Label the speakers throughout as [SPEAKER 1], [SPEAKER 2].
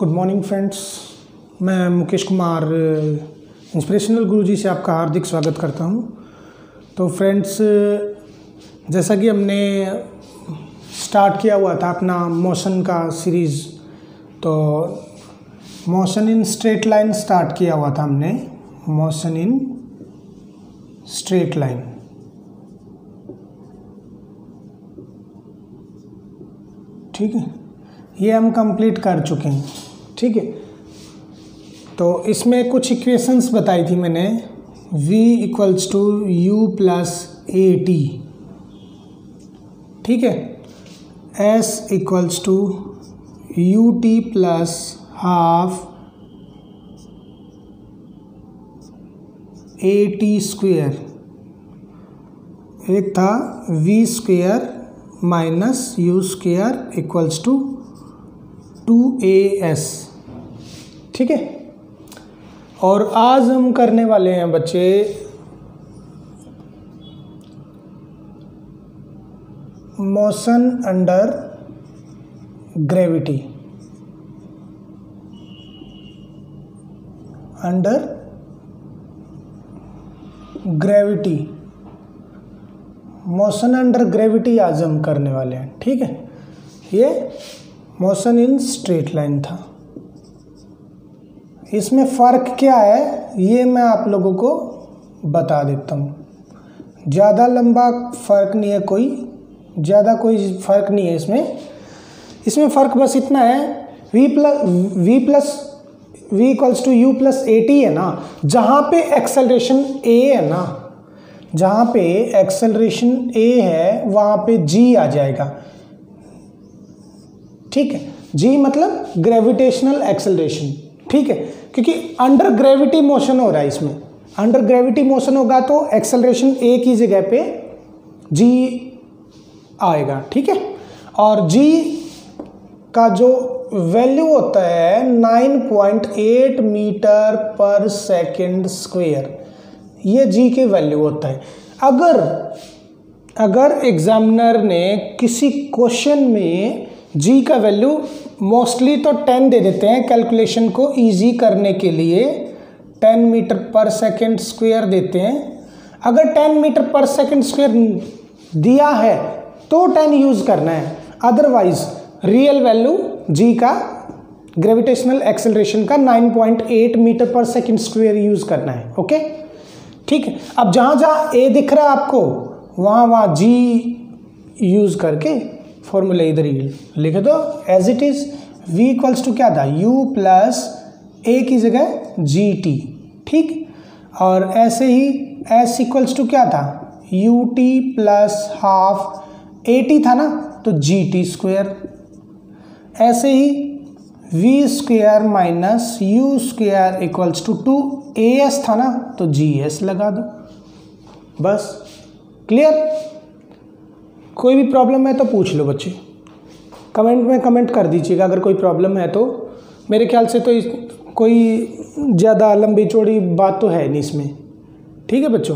[SPEAKER 1] Good morning friends, मैं Mukesh Kumar inspirational गुरुजी से आपका हार्दिक स्वागत करता हूं। तो फ्रेंड्स, जैसा कि हमने स्टार्ट किया हुआ था अपना मोशन का सीरीज़, तो motion in straight line start किया हुआ था हमने। मोशन इन स्ट्रेट लाइन, ठीक है, ये हम कंप्लीट कर चुके हैं। ठीक है, तो इसमें कुछ इक्वेशंस बताई थी मैंने, v equals to u plus a t, ठीक है, s equals to u t plus half a t square, एक था v square minus u square equals to 2as, ठीक है। और आज हम करने वाले हैं बच्चे motion under gravity. Under gravity, motion under gravity आज हम करने वाले हैं, ठीक है। ये मोशन इन स्ट्रेट लाइन था। इसमें फ़र्क क्या है ये मैं आप लोगों को बता देता हूँ। ज़्यादा लंबा फ़र्क नहीं है, ज़्यादा कोई फ़र्क नहीं है इसमें फ़र्क बस इतना है, v equals to u plus a t है ना, जहाँ पे एक्सेलरेशन a है ना, जहाँ पे एक्सेलरेशन a है वहाँ पे g आ जाएगा, ठीक है। g मतलब ग्रेविटेशनल एक्सेलरेशन, ठीक है, क्योंकि अंडर ग्रेविटी मोशन हो रहा है। इसमें अंडर ग्रेविटी मोशन होगा तो एक्सेलरेशन a की जगह पे g आएगा, ठीक है। और g का जो वैल्यू होता है 9.8 मीटर पर सेकेंड स्क्वायर, ये g के वैल्यू होता है। अगर एग्जामिनर ने किसी क्वेश्चन में g का वैल्यू मोस्टली तो 10 दे देते हैं, कैलकुलेशन को इजी करने के लिए 10 मीटर पर सेकेंड स्क्वायर देते हैं। अगर 10 मीटर पर सेकेंड स्क्वायर दिया है तो 10 यूज़ करना है, अदरवाइज रियल वैल्यू g का ग्रेविटेशनल एक्सेलरेशन का 9.8 मीटर पर सेकेंड स्क्वायर यूज़ करना है, ओके, ठीक है। अब जहाँ जहाँ a दिख रहा है आपको वहाँ g यूज़ करके फॉर्मूला इधर ही लिख दो as it is. v equals to क्या था, u प्लस a की जगह जी टी, ठीक। और ऐसे ही s इक्वल्स टू क्या था, u t plus half a t था ना, तो जी टी स्क्वेयर। ऐसे ही v square minus u square equals to 2as था ना, तो gs लगा दो, बस क्लियर। कोई भी प्रॉब्लम है तो पूछ लो बच्चे, कमेंट में कमेंट कर दीजिएगा अगर कोई प्रॉब्लम है तो। मेरे ख्याल से तो कोई ज़्यादा लंबी चौड़ी बात तो है नहीं इसमें, ठीक है बच्चों।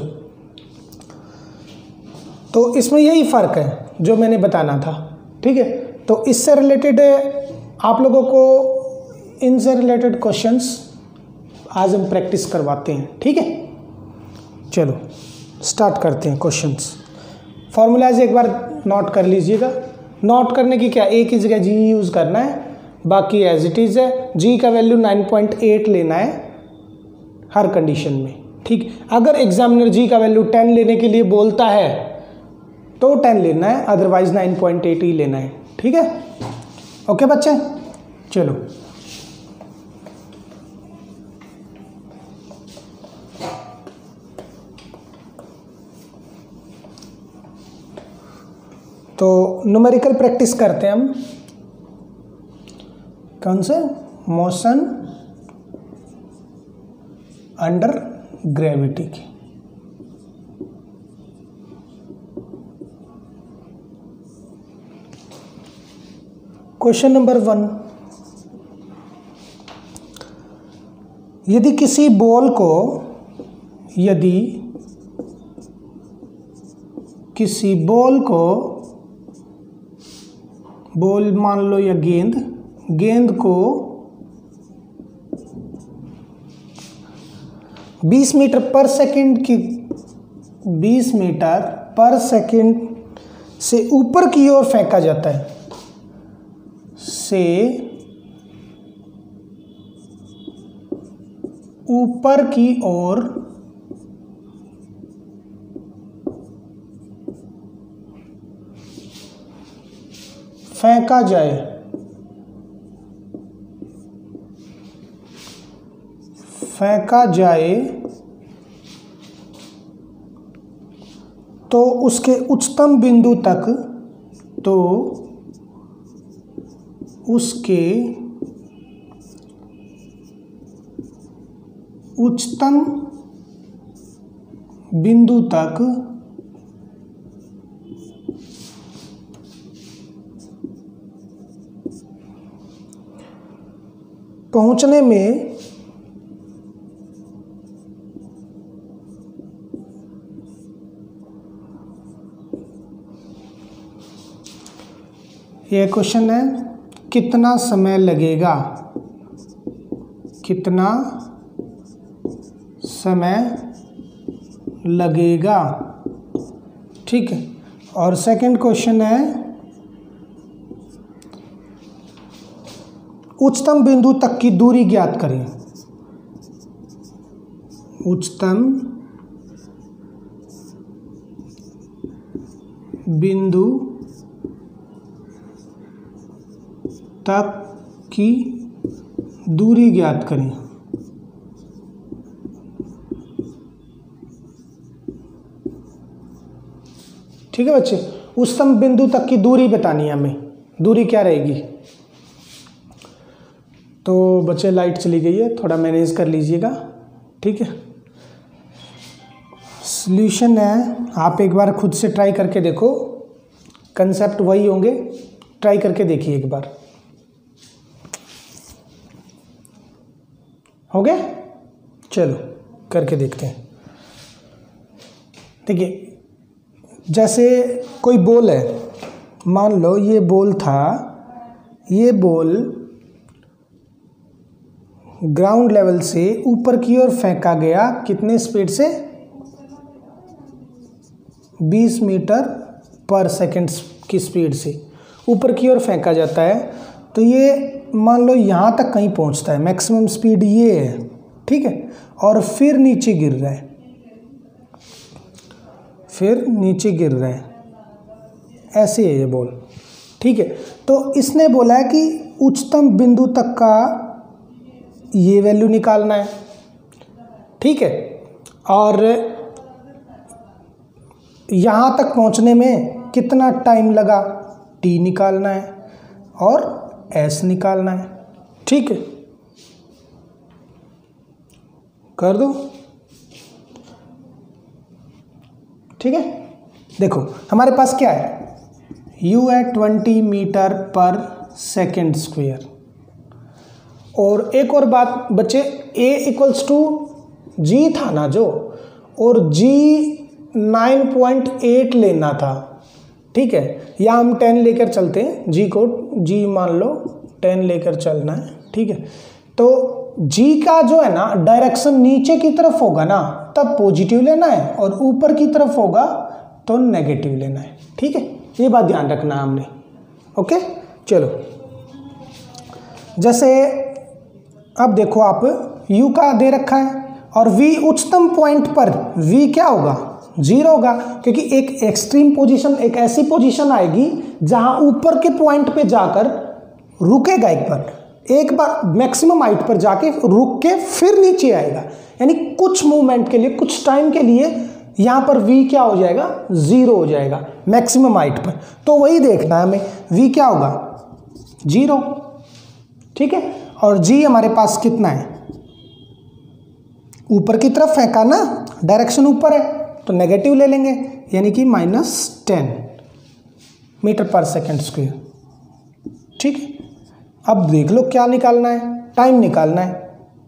[SPEAKER 1] तो इसमें यही फ़र्क है जो मैंने बताना था, ठीक है। तो इससे रिलेटेड आप लोगों को इनसे रिलेटेड क्वेश्चंस आज हम प्रैक्टिस करवाते हैं, ठीक है। चलो स्टार्ट करते हैं क्वेश्चंस। फॉर्मूलाज एक बार नोट कर लीजिएगा। नोट करने की क्या, a की जगह g यूज़ करना है, बाकी एज इट इज़ है। g का वैल्यू 9.8 लेना है हर कंडीशन में, ठीक। अगर एग्जामिनर g का वैल्यू 10 लेने के लिए बोलता है तो 10 लेना है, अदरवाइज 9.8 ही लेना है, ठीक है। ओके बच्चे, चलो तो न्यूमेरिकल प्रैक्टिस करते हैं हम। कौन से, मोशन अंडर ग्रेविटी की। क्वेश्चन नंबर 1, यदि किसी बॉल को बॉल मान लो या गेंद को 20 मीटर पर सेकंड की 20 मीटर पर सेकंड से ऊपर की ओर फेंका जाता है, से ऊपर की ओर फेंका जाए, तो उसके उच्चतम बिंदु तक, तो उसके उच्चतम बिंदु तक पहुंचने में यह क्वेश्चन है, कितना समय लगेगा, कितना समय लगेगा, ठीक है। और सेकंड क्वेश्चन है, उच्चतम बिंदु तक की दूरी ज्ञात करें, उच्चतम बिंदु तक की दूरी ज्ञात करें। ठीक है बच्चे, उच्चतम बिंदु तक की दूरी बतानी है हमें, दूरी क्या रहेगी। तो बच्चे लाइट चली गई है, थोड़ा मैनेज कर लीजिएगा, ठीक है। सॉल्यूशन है, आप एक बार खुद से ट्राई करके देखो, कंसेप्ट वही होंगे, ट्राई करके देखिए एक बार, हो गया। चलो करके देखते हैं। देखिए, जैसे कोई बॉल है, मान लो ये बॉल था, ये बॉल ग्राउंड लेवल से ऊपर की ओर फेंका गया, कितने स्पीड से, 20 मीटर पर सेकंड की स्पीड से ऊपर की ओर फेंका जाता है। तो ये मान लो यहाँ तक कहीं पहुँचता है, मैक्सिमम स्पीड ये है, ठीक है। और फिर नीचे गिर रहा है, फिर नीचे गिर रहा है, ऐसे है ये बॉल, ठीक है। तो इसने बोला है कि उच्चतम बिंदु तक का ये वैल्यू निकालना है, ठीक है। और यहाँ तक पहुँचने में कितना टाइम लगा, t निकालना है और s निकालना है, ठीक है। कर दो, ठीक है। देखो हमारे पास क्या है, u है 20 मीटर पर सेकेंड स्क्वायर। और एक और बात बच्चे, a इक्वल्स टू जी था ना जो, और g 9.8 लेना था, ठीक है। या हम 10 लेकर चलते हैं, g को g मान लो 10 लेकर चलना है, ठीक है। तो g का जो है ना डायरेक्शन नीचे की तरफ होगा ना, तब पॉजिटिव लेना है, और ऊपर की तरफ होगा तो नेगेटिव लेना है, ठीक है। ये बात ध्यान रखना हमने, ओके। चलो, जैसे अब देखो आप, u का दे रखा है और v उच्चतम पॉइंट पर v क्या होगा, 0 होगा, क्योंकि एक एक्सट्रीम पोजीशन, एक ऐसी पोजीशन आएगी जहां ऊपर के पॉइंट पे जाकर रुकेगा, एक बार मैक्सिमम हाइट पर जाके रुक के फिर नीचे आएगा, यानी कुछ मूवमेंट के लिए, कुछ टाइम के लिए यहाँ पर v क्या हो जाएगा, 0 हो जाएगा मैक्सिमम हाइट पर। तो वही देखना है हमें, v क्या होगा, 0, ठीक है। और g हमारे पास कितना है, ऊपर की तरफ फेंका ना, डायरेक्शन ऊपर है, तो नेगेटिव ले लेंगे, यानी कि -10 मीटर पर सेकेंड स्क्वायर, ठीक है। अब देख लो क्या निकालना है, टाइम निकालना है,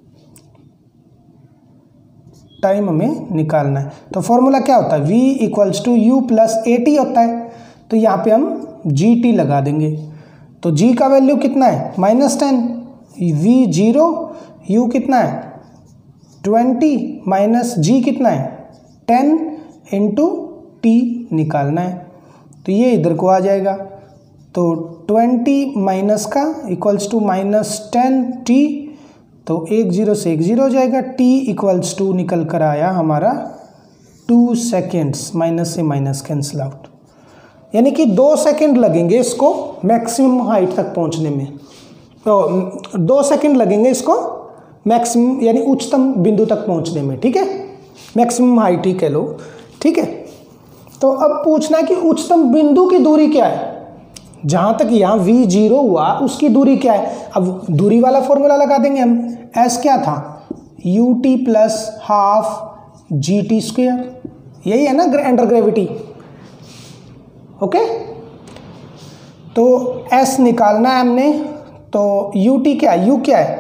[SPEAKER 1] टाइम हमें निकालना है। तो फॉर्मूला क्या होता है, v equals to u plus AT होता है। तो यहाँ पे हम GT लगा देंगे, तो g का वैल्यू कितना है, -10, v 0, u कितना है 20 माइनस जी कितना है 10 इंटू टी निकालना है, तो ये इधर को आ जाएगा। तो 20 माइनस का इक्वल्स टू -10t, तो 1 0 से 1 0 हो जाएगा। t इक्वल्स टू निकल कर आया हमारा 2 सेकेंड्स, माइनस से माइनस कैंसिल आउट, यानी कि 2 सेकेंड लगेंगे इसको मैक्सिमम हाइट तक पहुंचने में। तो 2 सेकेंड लगेंगे इसको मैक्सिमम यानी उच्चतम बिंदु तक पहुंचने में, ठीक है, मैक्सिमम हाइट ही कह लो, ठीक है। तो अब पूछना है कि उच्चतम बिंदु की दूरी क्या है, जहां तक यहाँ v0 हुआ उसकी दूरी क्या है। अब दूरी वाला फॉर्मूला लगा देंगे हम, s क्या था ut plus half gt square, यही है ना अंडर ग्रेविटी, ओके। तो s निकालना है हमने, तो ut क्या है, u क्या है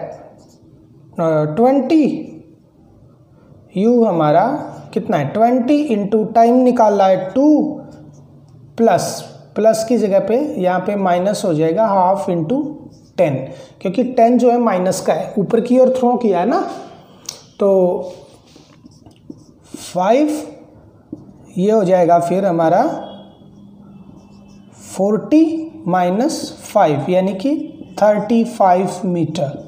[SPEAKER 1] 20, u हमारा कितना है 20 इंटू टाइम निकाल रहा है 2 प्लस की जगह पे यहाँ पे माइनस हो जाएगा हाफ इंटू 10, क्योंकि 10 जो है माइनस का है, ऊपर की ओर थ्रो किया है ना। तो 5 ये हो जाएगा फिर हमारा 40 माइनस 5 यानी कि 35 मीटर।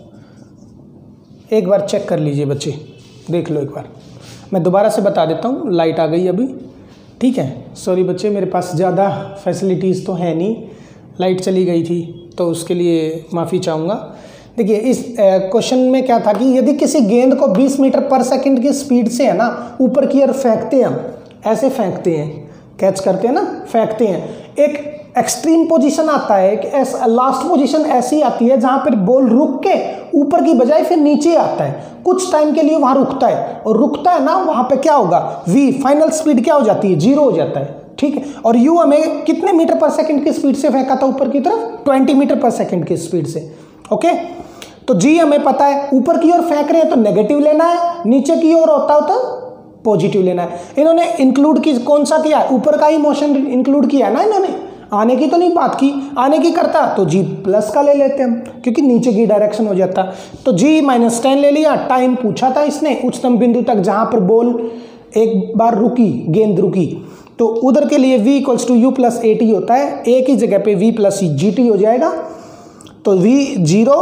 [SPEAKER 1] एक बार चेक कर लीजिए बच्चे, देख लो एक बार, मैं दोबारा से बता देता हूँ, लाइट आ गई अभी, ठीक है। सॉरी बच्चे, मेरे पास ज़्यादा फैसिलिटीज़ तो है नहीं, लाइट चली गई थी तो उसके लिए माफ़ी चाहूँगा। देखिए इस क्वेश्चन में क्या था कि यदि किसी गेंद को 20 मीटर पर सेकंड की स्पीड से है ना ऊपर की ओर फेंकते हैं, हम ऐसे फेंकते हैं, कैच करते हैं ना, फेंकते हैं, एक एक्सट्रीम पोजीशन आता है, एक लास्ट पोजीशन ऐसी आती है जहां पर बॉल रुक के ऊपर की बजाय फिर नीचे आता है, कुछ टाइम के लिए वहां रुकता है, और रुकता है ना वहां पे क्या होगा v फाइनल स्पीड क्या हो जाती है 0 हो जाता है, ठीक है। और u हमें कितने मीटर पर सेकंड की स्पीड से फेंका था ऊपर की तरफ 20 मीटर पर सेकंड की स्पीड से, ओके। तो g हमें पता है, ऊपर की ओर फेंक रहे हैं तो नेगेटिव लेना है, नीचे की ओर होता हो तो पॉजिटिव लेना है। इन्होंने इंक्लूड की कौन सा किया, ऊपर का ही मोशन इंक्लूड किया है ना इन्होंने, आने की तो नहीं बात की, आने की करता तो g प्लस का ले लेते हम, क्योंकि नीचे की डायरेक्शन हो जाता। तो g -10 ले लिया, टाइम पूछा था इसने उच्चतम बिंदु तक जहां पर बॉल एक बार रुकी, गेंद रुकी, तो उधर के लिए v equals to u plus at होता है, a की जगह पे v प्लस gt हो जाएगा। तो v 0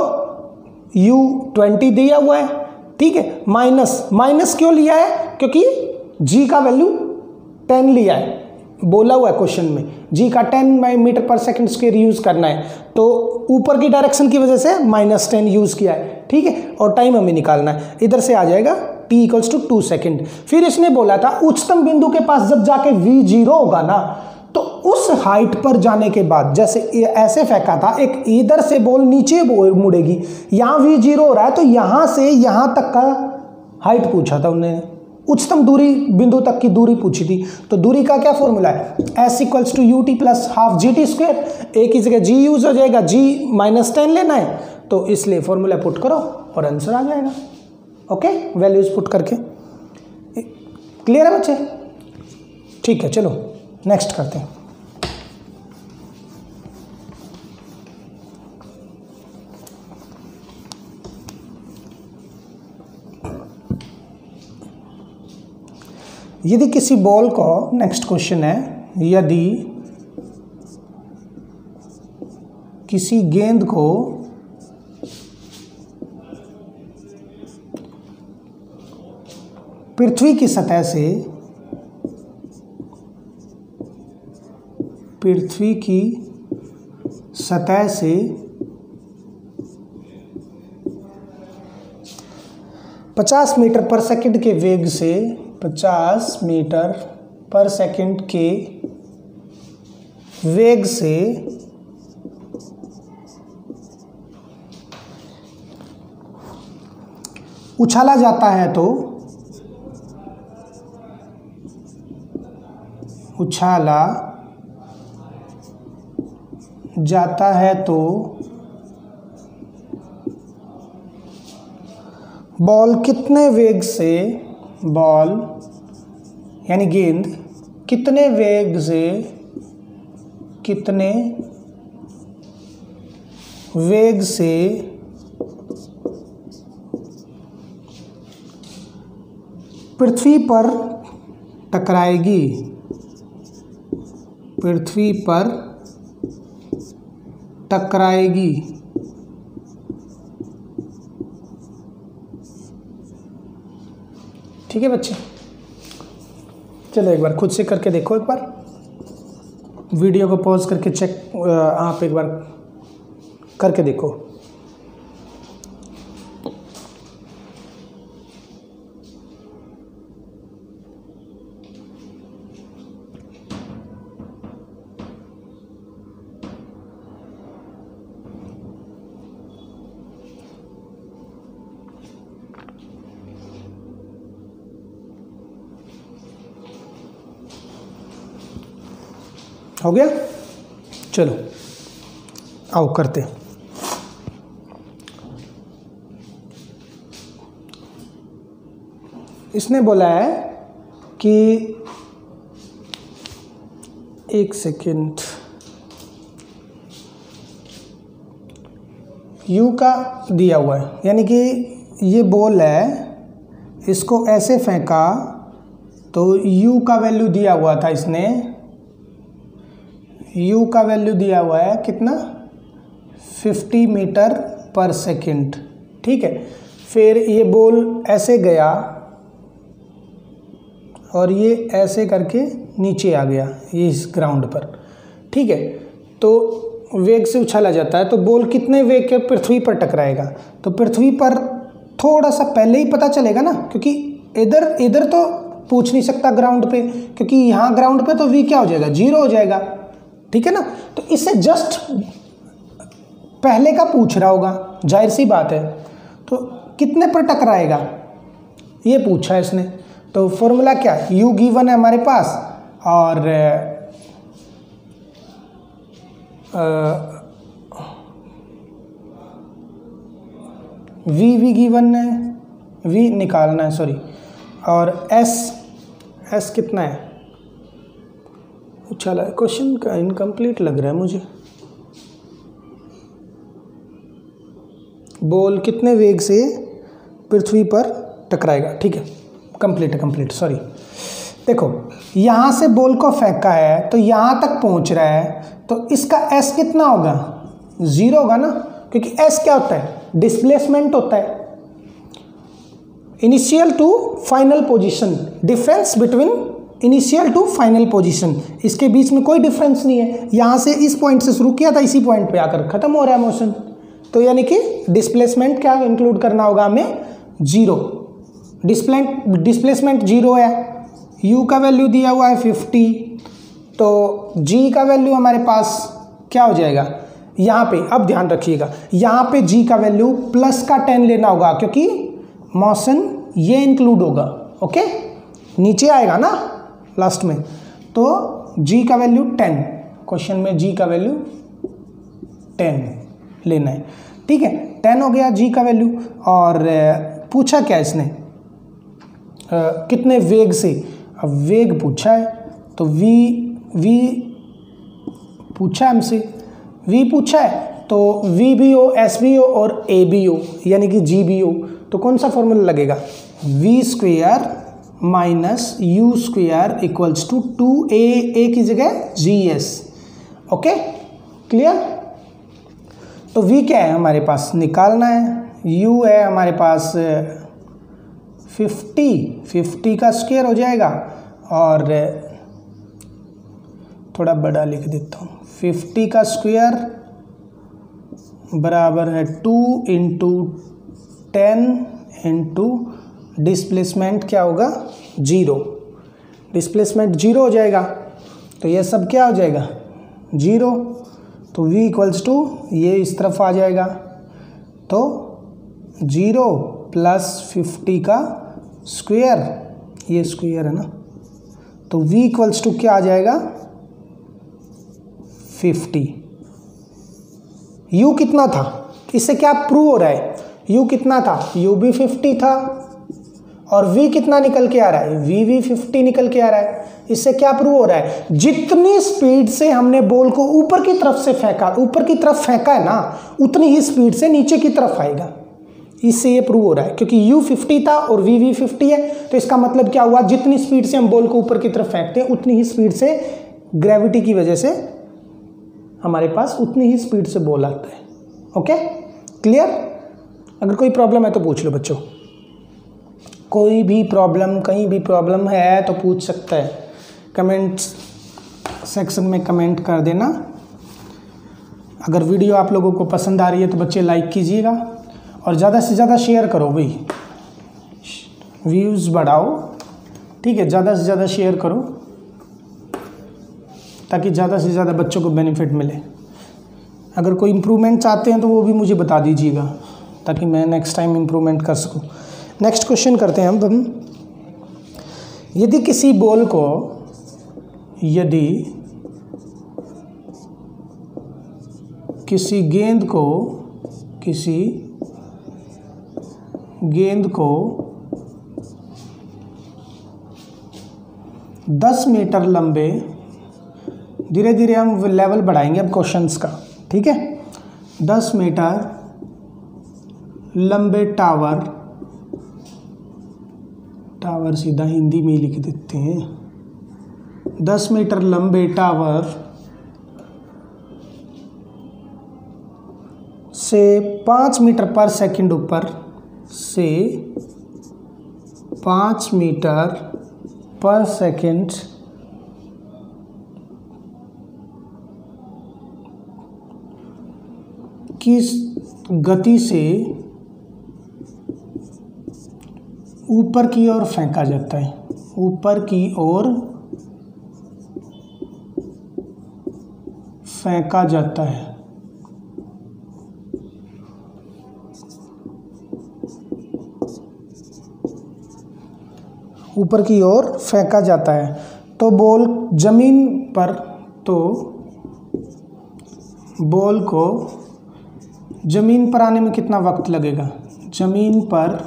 [SPEAKER 1] u 20 दिया हुआ है, ठीक है, माइनस क्यों लिया है, क्योंकि g का वैल्यू 10 लिया है, बोला हुआ है क्वेश्चन में g का 10 मीटर पर सेकंड स्क्वायर यूज करना है, तो ऊपर की डायरेक्शन की वजह से -10 यूज किया है, ठीक है। और टाइम हमें निकालना है, इधर से आ जाएगा t इक्वल्स टू 2 सेकेंड। फिर इसने बोला था उच्चतम बिंदु के पास जब जाके v0 होगा ना, तो उस हाइट पर जाने के बाद, जैसे ऐसे फेंका था, एक इधर से बॉल नीचे मुड़ेगी, यहाँ v0 हो रहा है, तो यहाँ से यहाँ तक का हाइट पूछा था उन्होंने, उच्चतम दूरी बिंदु तक की दूरी पूछी थी। तो दूरी का क्या फॉर्मूला है, s equals to ut plus half gt square, एक ही जगह g यूज हो जाएगा, g -10 लेना है, तो इसलिए फॉर्मूला पुट करो और आंसर आ जाएगा, ओके, वैल्यूज पुट करके। क्लियर है बच्चे, ठीक है, चलो नेक्स्ट करते हैं। यदि किसी बॉल को, नेक्स्ट क्वेश्चन है, यदि किसी गेंद को पृथ्वी की सतह से 50 मीटर पर सेकंड के वेग से 50 मीटर पर सेकंड के वेग से उछाला जाता है, तो उछाला जाता है तो बॉल कितने वेग से, बॉल यानी गेंद कितने वेग से, कितने वेग से पृथ्वी पर टकराएगी, पृथ्वी पर टकराएगी। ठीक है बच्चे, चलो एक बार खुद से करके देखो, एक बार वीडियो को पॉज करके चेक, आप एक बार करके देखो। हो गया, चलो आओ करते। इसने बोला है कि एक सेकेंड, U का दिया हुआ है, यानी कि ये बॉल है, इसको ऐसे फेंका तो U का वैल्यू दिया हुआ था, इसने U का वैल्यू दिया हुआ है कितना, 50 मीटर पर सेकेंड। ठीक है, फिर ये बॉल ऐसे गया और ये ऐसे करके नीचे आ गया, ये इस ग्राउंड पर। ठीक है, तो वेग से उछाला जाता है, तो बॉल कितने वेग के पृथ्वी पर टकराएगा, तो पृथ्वी पर थोड़ा सा पहले ही पता चलेगा ना, क्योंकि इधर तो पूछ नहीं सकता ग्राउंड पे, क्योंकि यहाँ ग्राउंड पे तो v क्या हो जाएगा, 0 हो जाएगा। ठीक है ना, तो इससे जस्ट पहले का पूछ रहा होगा, जाहिर सी बात है। तो कितने पर टकराएगा ये पूछा है इसने, तो फॉर्मूला क्या है, U गिवन है हमारे पास और V गिवन है, V निकालना है, सॉरी, और S कितना है, चला क्वेश्चन का इनकम्प्लीट लग रहा है मुझे। बॉल कितने वेग से पृथ्वी पर टकराएगा, ठीक है, कंप्लीट, सॉरी। देखो यहाँ से बॉल को फेंका है तो यहाँ तक पहुँच रहा है, तो इसका S कितना होगा, 0 होगा ना, क्योंकि S क्या होता है, डिस्प्लेसमेंट होता है, initial to final position, difference between initial to final position, इसके बीच में कोई डिफरेंस नहीं है। यहाँ से इस पॉइंट से शुरू किया था, इसी पॉइंट पे आकर खत्म हो रहा है मोशन, तो यानी कि डिस्प्लेसमेंट क्या इंक्लूड करना होगा हमें, 0। डिस्प्लेसमेंट 0 है, U का वैल्यू दिया हुआ है 50, तो G का वैल्यू हमारे पास क्या हो जाएगा, यहाँ पे अब ध्यान रखिएगा, यहाँ पे G का वैल्यू प्लस का 10 लेना होगा, क्योंकि मोशन ये इंक्लूड होगा। ओके, नीचे आएगा ना लास्ट में, तो G का वैल्यू 10, क्वेश्चन में G का वैल्यू 10 लेना है। ठीक है, 10 हो गया G का वैल्यू, और पूछा क्या इसने, कितने वेग से, अब वेग पूछा है, तो V पूछा है हमसे, V पूछा है, तो V भी हो, S भी हो और A भी हो, यानी कि G भी हो, तो कौन सा फॉर्मूला लगेगा, V square minus U square equals to 2A की जगह GS। Okay, clear. तो V क्या है हमारे पास, निकालना है, U है हमारे पास 50 का स्क्वायर हो जाएगा, और थोड़ा बड़ा लिख देता हूँ, 50 का स्क्वायर बराबर है 2 इंटू 10 इंटू डिस्प्लेसमेंट क्या होगा, 0, डिस्प्लेसमेंट 0 हो जाएगा, तो ये सब क्या हो जाएगा, 0, तो V इक्वल्स टू ये इस तरफ आ जाएगा, तो 0 प्लस 50 का स्क्वायर, ये स्क्वायर है ना, तो V इक्वल्स टू क्या आ जाएगा, 50। U कितना था, इससे क्या प्रूव हो रहा है, U कितना था, U भी 50 था, और V कितना निकल के आ रहा है, V भी 50 निकल के आ रहा है। इससे क्या प्रूव हो रहा है, जितनी स्पीड से हमने बॉल को ऊपर की तरफ से फेंका, ऊपर की तरफ फेंका है ना, उतनी ही स्पीड से नीचे की तरफ आएगा। इससे ये प्रूव हो रहा है, क्योंकि u 50 था और v 50 है, तो इसका मतलब क्या हुआ, जितनी स्पीड से हम बॉल को ऊपर की तरफ फेंकते हैं उतनी ही स्पीड से ग्रेविटी की वजह से हमारे पास उतनी ही स्पीड से बॉल आता है। Okay, clear? अगर कोई प्रॉब्लम है तो पूछ लो बच्चों, कोई भी प्रॉब्लम, कहीं भी प्रॉब्लम है तो पूछ सकता है, कमेंट सेक्शन में कमेंट कर देना। अगर वीडियो आप लोगों को पसंद आ रही है तो बच्चे लाइक कीजिएगा और ज़्यादा से ज़्यादा शेयर करो भाई, व्यूज़ बढ़ाओ, ठीक है? ज़्यादा से ज़्यादा शेयर करो ताकि ज़्यादा से ज़्यादा बच्चों को बेनिफिट मिले। अगर कोई इम्प्रूवमेंट चाहते हैं तो वो भी मुझे बता दीजिएगा ताकि मैं नेक्स्ट टाइम इम्प्रूवमेंट कर सकूं। नेक्स्ट क्वेश्चन करते हैं हम। यदि किसी बॉल को, यदि किसी गेंद को 10 मीटर लंबे, धीरे धीरे हम लेवल बढ़ाएंगे अब क्वेश्चंस का, ठीक है? 10 मीटर लंबे टावर सीधा हिंदी में लिख देते हैं, 10 मीटर लंबे टावर से 5 मीटर पर सेकंड ऊपर, से 5 मीटर पर सेकंड की गति से ऊपर की ओर फेंका जाता है, ऊपर की ओर फेंका जाता है। ऊपर की ओर फेंका जाता है तो बॉल जमीन पर, तो बॉल को जमीन पर आने में कितना वक्त लगेगा? जमीन पर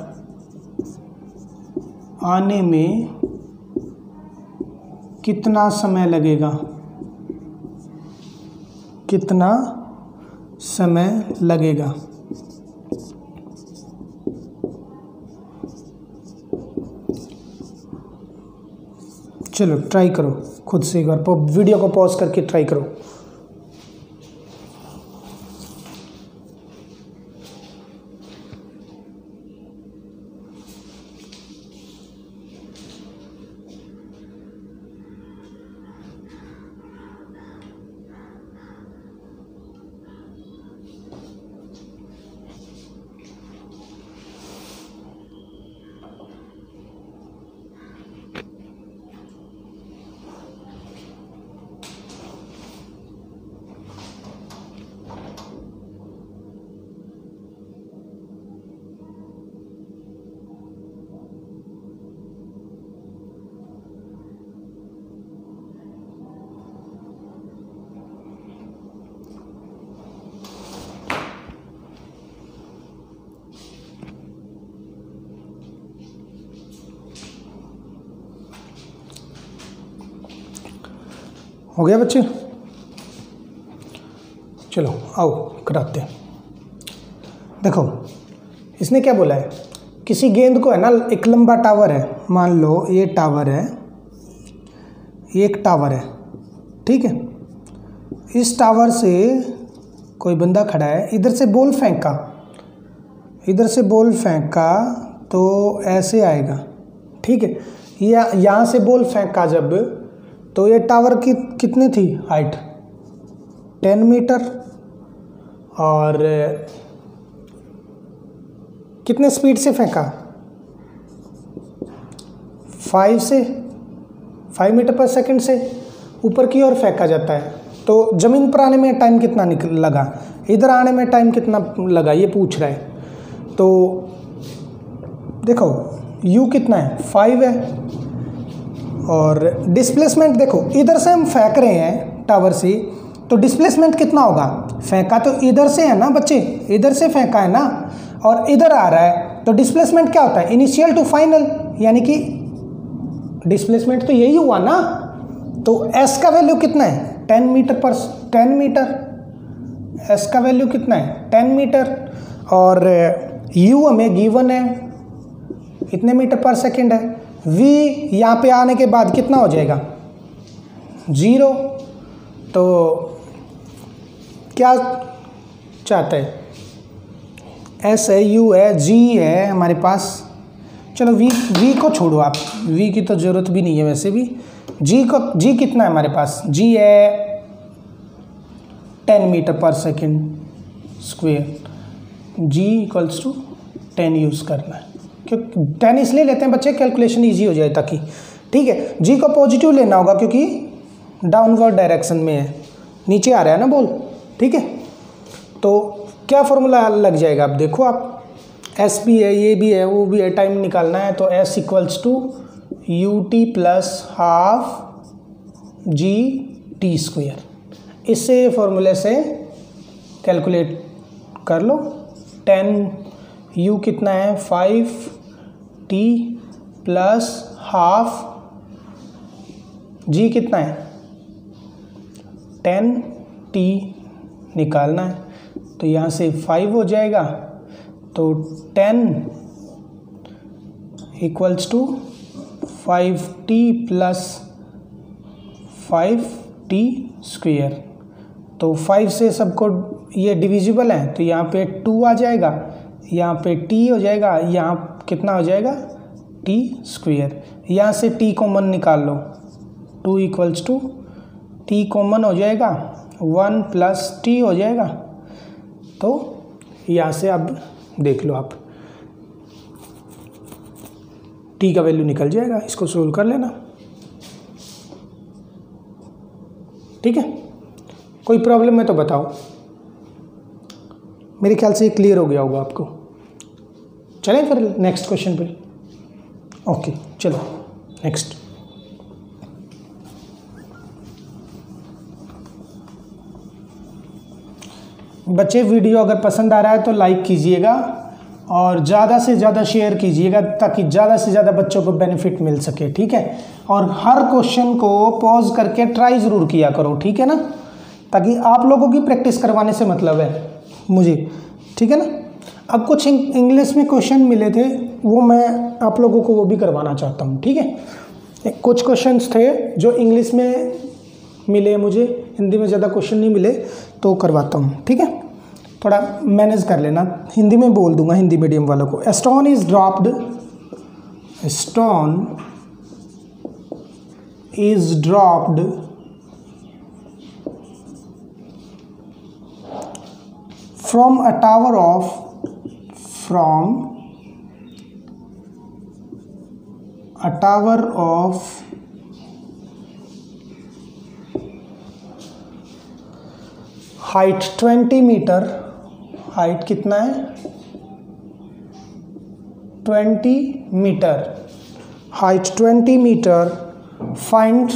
[SPEAKER 1] आने में कितना समय लगेगा? कितना समय लगेगा? चलो ट्राई करो खुद से एक बार, वीडियो को पॉज करके ट्राई करो। हो गया बच्चे? चलो आओ कराते हैं। देखो इसने क्या बोला है, किसी गेंद को है ना, एक लंबा टावर है, मान लो ये टावर है, एक टावर है, ठीक है? इस टावर से कोई बंदा खड़ा है, इधर से बॉल फेंका, इधर से बॉल फेंका तो ऐसे आएगा, ठीक है? यहाँ से बॉल फेंका जब, तो ये टावर की कितनी थी हाइट? 10 मीटर, और कितने स्पीड से फेंका? 5 मीटर पर सेकंड से ऊपर की ओर फेंका जाता है। तो ज़मीन पर आने में टाइम कितना लगा, इधर आने में टाइम कितना लगा, ये पूछ रहा है। तो देखो u कितना है, 5 है, और डिस्प्लेसमेंट देखो इधर से हम फेंक रहे हैं टावर से, तो डिस्प्लेसमेंट कितना होगा? फेंका तो इधर से है ना बच्चे, इधर से फेंका है ना, और इधर आ रहा है, तो डिस्प्लेसमेंट क्या होता है? इनिशियल टू फाइनल, यानी कि डिस्प्लेसमेंट तो यही हुआ ना। तो s का वैल्यू कितना है? 10 मीटर पर 10 मीटर, s का वैल्यू कितना है? 10 मीटर, और u हमें गिवन है, इतने मीटर पर सेकेंड है। v यहाँ पे आने के बाद कितना हो जाएगा, 0। तो क्या चाहते हैं, s है, u है, g है हमारे पास। चलो v को छोड़ो आप, v की तो ज़रूरत भी नहीं है वैसे भी। g कितना है हमारे पास, g है 10 मीटर पर second square. g equals to 10 use करना है, क्योंकि 10 इसलिए लेते हैं बच्चे कैलकुलेशन इजी हो जाए ताकि, ठीक है। g को पॉजिटिव लेना होगा क्योंकि डाउनवर्ड डायरेक्शन में है, नीचे आ रहा है ना बॉल, ठीक है। तो क्या फॉर्मूला लग जाएगा, आप देखो, आप s भी है, ये भी है, वो भी है, टाइम निकालना है। तो s equals to ut plus half g t square. इससे फॉर्मूले से कैलकुलेट कर लो। 10 u कितना है, 5t प्लस हाफ g कितना है, 10t निकालना है। तो यहाँ से 5 हो जाएगा, तो 10 equals to 5t plus 5t square. तो 5 से सबको ये डिविजिबल है, तो यहाँ पे 2 आ जाएगा, यहाँ पे t हो जाएगा, यहाँ कितना हो जाएगा, t स्क्वेयर। यहाँ से t कॉमन निकाल लो, 2 इक्वल्स टू t कॉमन हो जाएगा, 1 प्लस t हो जाएगा। तो यहाँ से अब देख लो आप, t का वैल्यू निकल जाएगा, इसको सोल्व कर लेना, ठीक है। कोई प्रॉब्लम है तो बताओ, मेरे ख्याल से क्लियर हो गया होगा आपको। चलें फिर नेक्स्ट क्वेश्चन पे। ओके चलो नेक्स्ट। बच्चे वीडियो अगर पसंद आ रहा है तो लाइक कीजिएगा और ज़्यादा से ज़्यादा शेयर कीजिएगा ताकि ज़्यादा से ज़्यादा बच्चों को बेनिफिट मिल सके, ठीक है। और हर क्वेश्चन को पॉज करके ट्राई ज़रूर किया करो, ठीक है ना, ताकि आप लोगों की प्रैक्टिस करवाने से मतलब है मुझे, ठीक है ना। अब कुछ इंग्लिश में क्वेश्चन मिले थे, वो मैं आप लोगों को वो भी करवाना चाहता हूँ, ठीक है। कुछ क्वेश्चंस थे जो इंग्लिश में मिले मुझे, हिंदी में ज़्यादा क्वेश्चन नहीं मिले, तो करवाता हूँ, ठीक है। थोड़ा मैनेज कर लेना, हिंदी में बोल दूंगा हिंदी मीडियम वालों को। A stone is dropped, stone is dropped from a tower of 20 metre, height कितना है, 20 metre, height 20 metre, find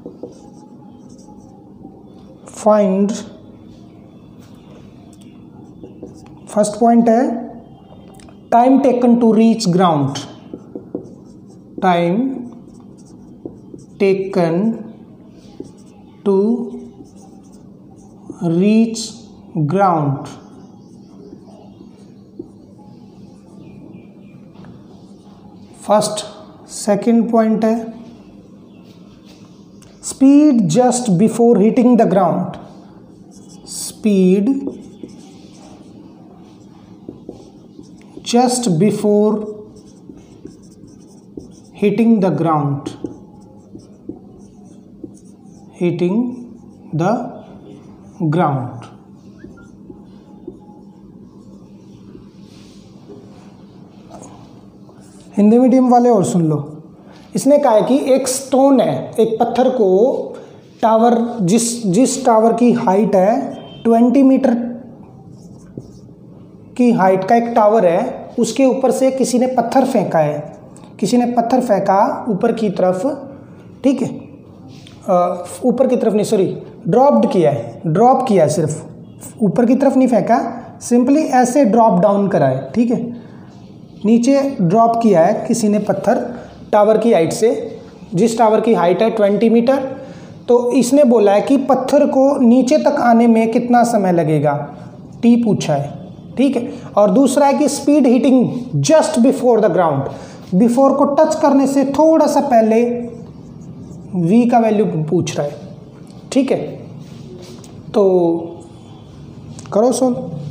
[SPEAKER 1] first point है time taken to reach ground, time taken to reach ground. First. Second point है speed just before hitting the ground, speed just before hitting the ground, hitting the ground। Hindi medium वाले और सुन लो, इसने कहा है कि एक stone है, एक पत्थर को टावर, जिस टावर की हाइट है 20 मीटर की हाइट का एक टावर है, उसके ऊपर से किसी ने पत्थर फेंका है, किसी ने पत्थर फेंका ऊपर की तरफ, ठीक है, ऊपर की तरफ नहीं, सॉरी, ड्रॉप किया है, सिर्फ ऊपर की तरफ नहीं फेंका, सिंपली ऐसे ड्रॉप डाउन करा है, ठीक है, नीचे ड्रॉप किया है किसी ने पत्थर टावर की हाइट से, जिस टावर की हाइट है 20 मीटर। तो इसने बोला है कि पत्थर को नीचे तक आने में कितना समय लगेगा, टी पूछा है, ठीक है। और दूसरा है कि speed hitting just before the ground, before को टच करने से थोड़ा सा पहले v का वैल्यू पूछ रहा है, ठीक है। तो करो सोल्व।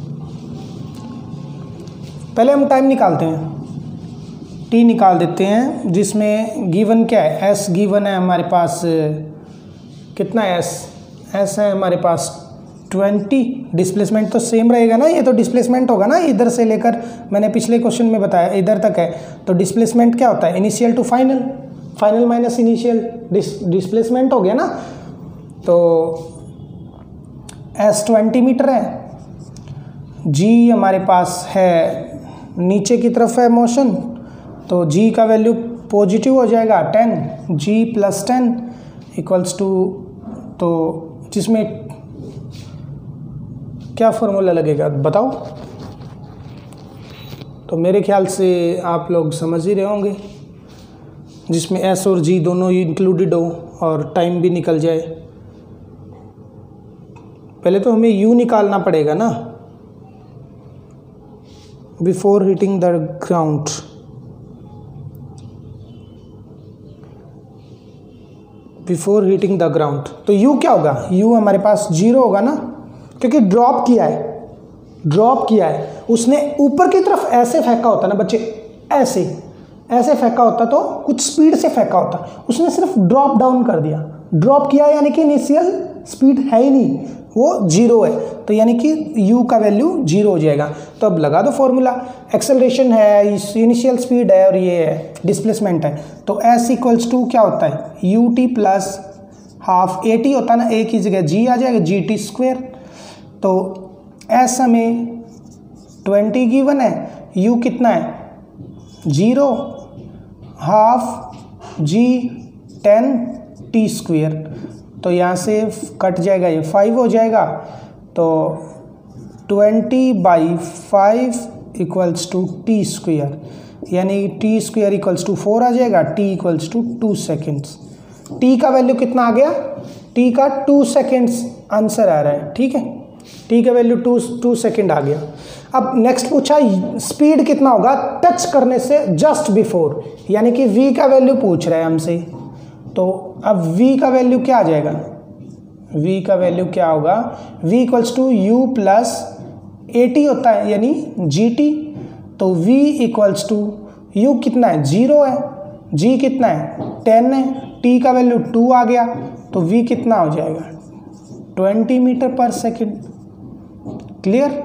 [SPEAKER 1] पहले हम टाइम निकालते हैं, t निकाल देते हैं, जिसमें गिवन क्या है, s गिवन है हमारे पास, कितना s है हमारे पास 20। डिस्प्लेसमेंट तो सेम रहेगा ना, ये तो डिस्प्लेसमेंट होगा ना, इधर से लेकर मैंने पिछले क्वेश्चन में बताया इधर तक है, तो डिस्प्लेसमेंट क्या होता है, initial to final, final minus initial, displacement हो गया ना। तो s 20 मीटर है, g हमारे पास है नीचे की तरफ है मोशन, तो g का वैल्यू पॉजिटिव हो जाएगा 10, g + 10 इक्वल्स टू, तो जिसमें क्या फॉर्मूला लगेगा बताओ। तो मेरे ख्याल से आप लोग समझ ही रहे होंगे, जिसमें s और g दोनों ही इंक्लूडेड हो और टाइम भी निकल जाए। पहले तो हमें u निकालना पड़ेगा ना, before hitting the ground. Before hitting the ground, तो u क्या होगा, u हमारे पास 0 होगा ना, क्योंकि ड्रॉप किया है उसने ऊपर की तरफ ऐसे फेंका होता ना बच्चे, ऐसे फेंका होता तो कुछ स्पीड से फेंका होता, उसने सिर्फ ड्रॉप डाउन कर दिया, ड्रॉप किया यानी कि इनिशियल स्पीड है ही नहीं, वो 0 है, तो यानी कि u का वैल्यू 0 हो जाएगा। तो अब लगा दो फॉर्मूला, एक्सेलरेशन है, इनिशियल स्पीड है और ये है डिस्प्लेसमेंट है, तो s = क्या होता है, ut + हाफ at होता है ना, a की जगह g आ जाएगा, gt²। तो s हमें 20 गिवन है, u कितना है 0, हाफ g 10 t², तो यहाँ से कट जाएगा, ये 5 हो जाएगा, तो 20/5 = t², यानी t² = 4 आ जाएगा, t = 2 सेकेंड्स। t का वैल्यू कितना आ गया, t का 2 सेकेंड्स आंसर आ रहा है, ठीक है, t का वैल्यू 2 सेकेंड आ गया। अब नेक्स्ट पूछा स्पीड कितना होगा टच करने से जस्ट बिफोर, यानी कि v का वैल्यू पूछ रहा है हमसे, तो अब v का वैल्यू क्या आ जाएगा, v का वैल्यू क्या होगा, v = u + at होता है यानी gt, तो v = u कितना है 0 है, g कितना है 10 है, t का वैल्यू 2 आ गया, तो v कितना हो जाएगा 20 metre per second. Clear.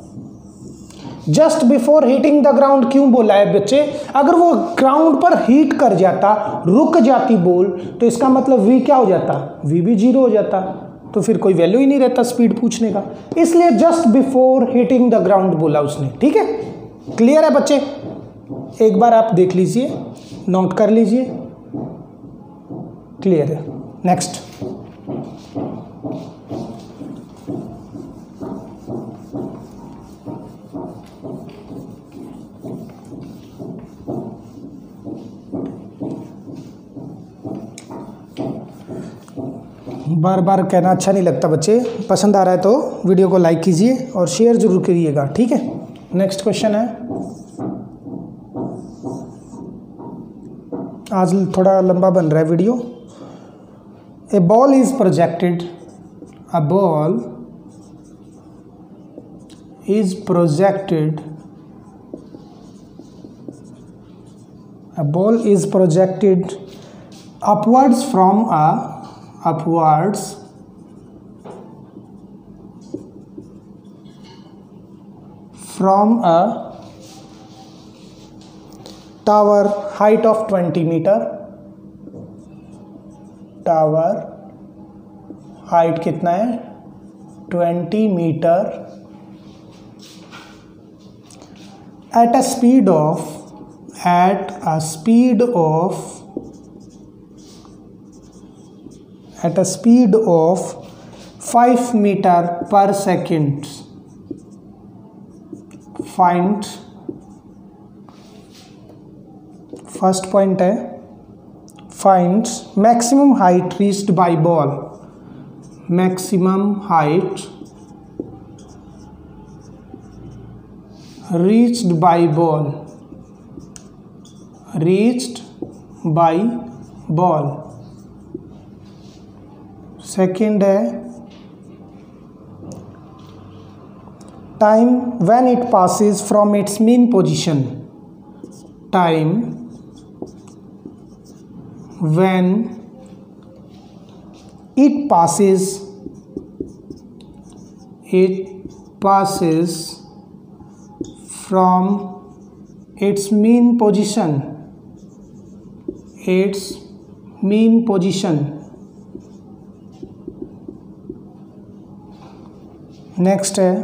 [SPEAKER 1] Just before hitting the ground क्यों बोला है बच्चे, अगर वो ग्राउंड पर हीट कर जाता, रुक जाती बॉल, तो इसका मतलब v क्या हो जाता, v भी 0 हो जाता, तो फिर कोई वैल्यू ही नहीं रहता स्पीड पूछने का, इसलिए just before hitting the ground बोला उसने, ठीक है। क्लियर है बच्चे, एक बार आप देख लीजिए, नोट कर लीजिए, क्लियर है। नेक्स्ट, बार बार कहना अच्छा नहीं लगता बच्चे, पसंद आ रहा है तो वीडियो को लाइक कीजिए और शेयर जरूर करिएगा, ठीक है। नेक्स्ट क्वेश्चन है, आज थोड़ा लंबा बन रहा है video. A ball is projected, a ball is projected, a ball is projected upwards from a tower height of 20 meter, tower height कितना है 20 metre, at a speed of 5 meter/second. Find, first point है, finds maximum height reached by ball, maximum height reached by ball, reached by ball. Second है time when it passes from its mean position, time when it passes from its mean position, next है,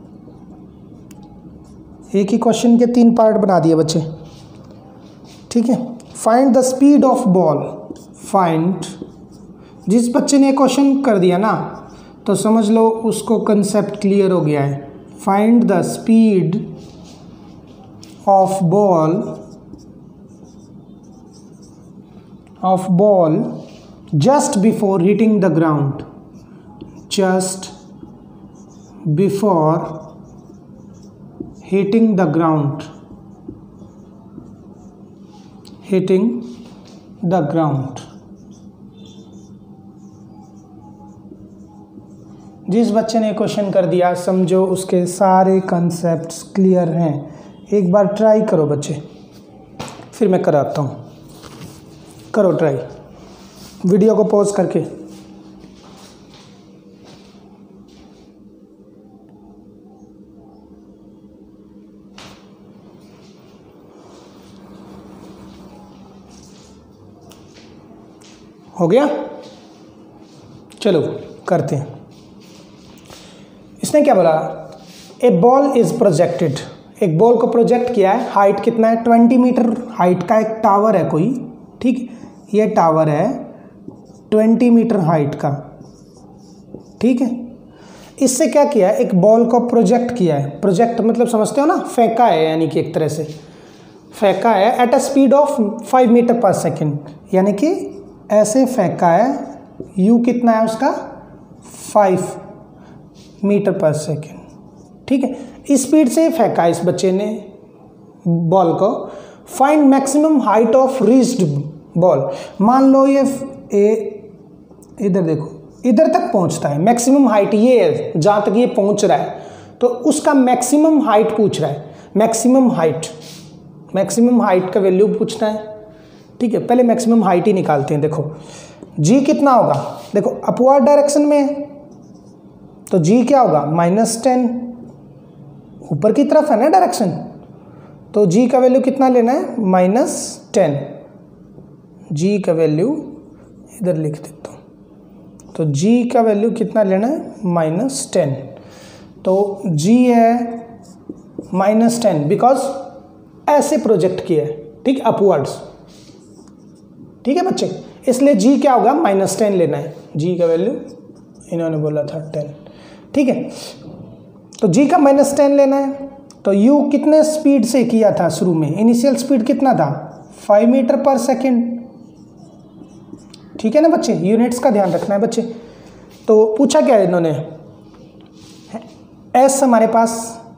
[SPEAKER 1] एक ही question के 3 part बना दिए बच्चे, ठीक है। Find the speed of ball, find, जिस बच्चे ने क्वेश्चन कर दिया ना तो समझ लो उसको कंसेप्ट क्लियर हो गया है। Find the speed of ball just before hitting the ground, just before hitting the ground, hitting the ground. जिस बच्चे ने क्वेश्चन कर दिया समझो उसके सारे कॉन्सेप्ट्स क्लियर हैं। एक बार ट्राई करो बच्चे, फिर मैं कराता हूँ। करो ट्राई, वीडियो को पॉज करके। हो गया, चलो करते हैं। इसने क्या बोला, ए बॉल इज प्रोजेक्टेड, एक बॉल को प्रोजेक्ट किया है। हाइट कितना है, 20 मीटर हाइट का एक टावर है कोई, ठीक, ये टावर है 20 मीटर हाइट का, ठीक है। इससे क्या किया है, एक बॉल को प्रोजेक्ट किया है। प्रोजेक्ट मतलब समझते हो ना, फेंका है, यानी कि एक तरह से फेंका है at a speed of 5 metre पर सेकेंड, यानी कि ऐसे फेंका है, यू कितना है उसका 5 मीटर पर सेकेंड, ठीक है। इस स्पीड से फेंका इस बच्चे ने बॉल को। Find maximum height of reached ball, मान लो ये इधर देखो, इधर तक पहुंचता है, मैक्सिमम हाइट ये है जहां तक ये पहुंच रहा है, तो उसका मैक्सिमम हाइट पूछ रहा है। मैक्सिमम हाइट का वैल्यू पूछना है, ठीक है। पहले मैक्सिमम हाइट ही निकालते हैं। देखो जी कितना होगा, देखो अपवर्ड डायरेक्शन में है तो जी क्या होगा -10, ऊपर की तरफ है ना डायरेक्शन, तो जी का वैल्यू कितना लेना है -10। जी का वैल्यू इधर लिख देता हूँ, तो जी का वैल्यू कितना लेना है -10, तो जी है -10 बिकॉज ऐसे प्रोजेक्ट किया है, ठीक, अपवर्ड्स, ठीक है बच्चे। इसलिए जी क्या होगा -10 लेना है, जी का वैल्यू इन्होंने बोला था 10, ठीक है। तो जी का -10 लेना है, तो यू कितने स्पीड से किया था शुरू में, इनिशियल स्पीड कितना था 5 मीटर पर सेकेंड, ठीक है ना बच्चे, यूनिट्स का ध्यान रखना है बच्चे। तो पूछा क्या है इन्होंने, एस हमारे पास,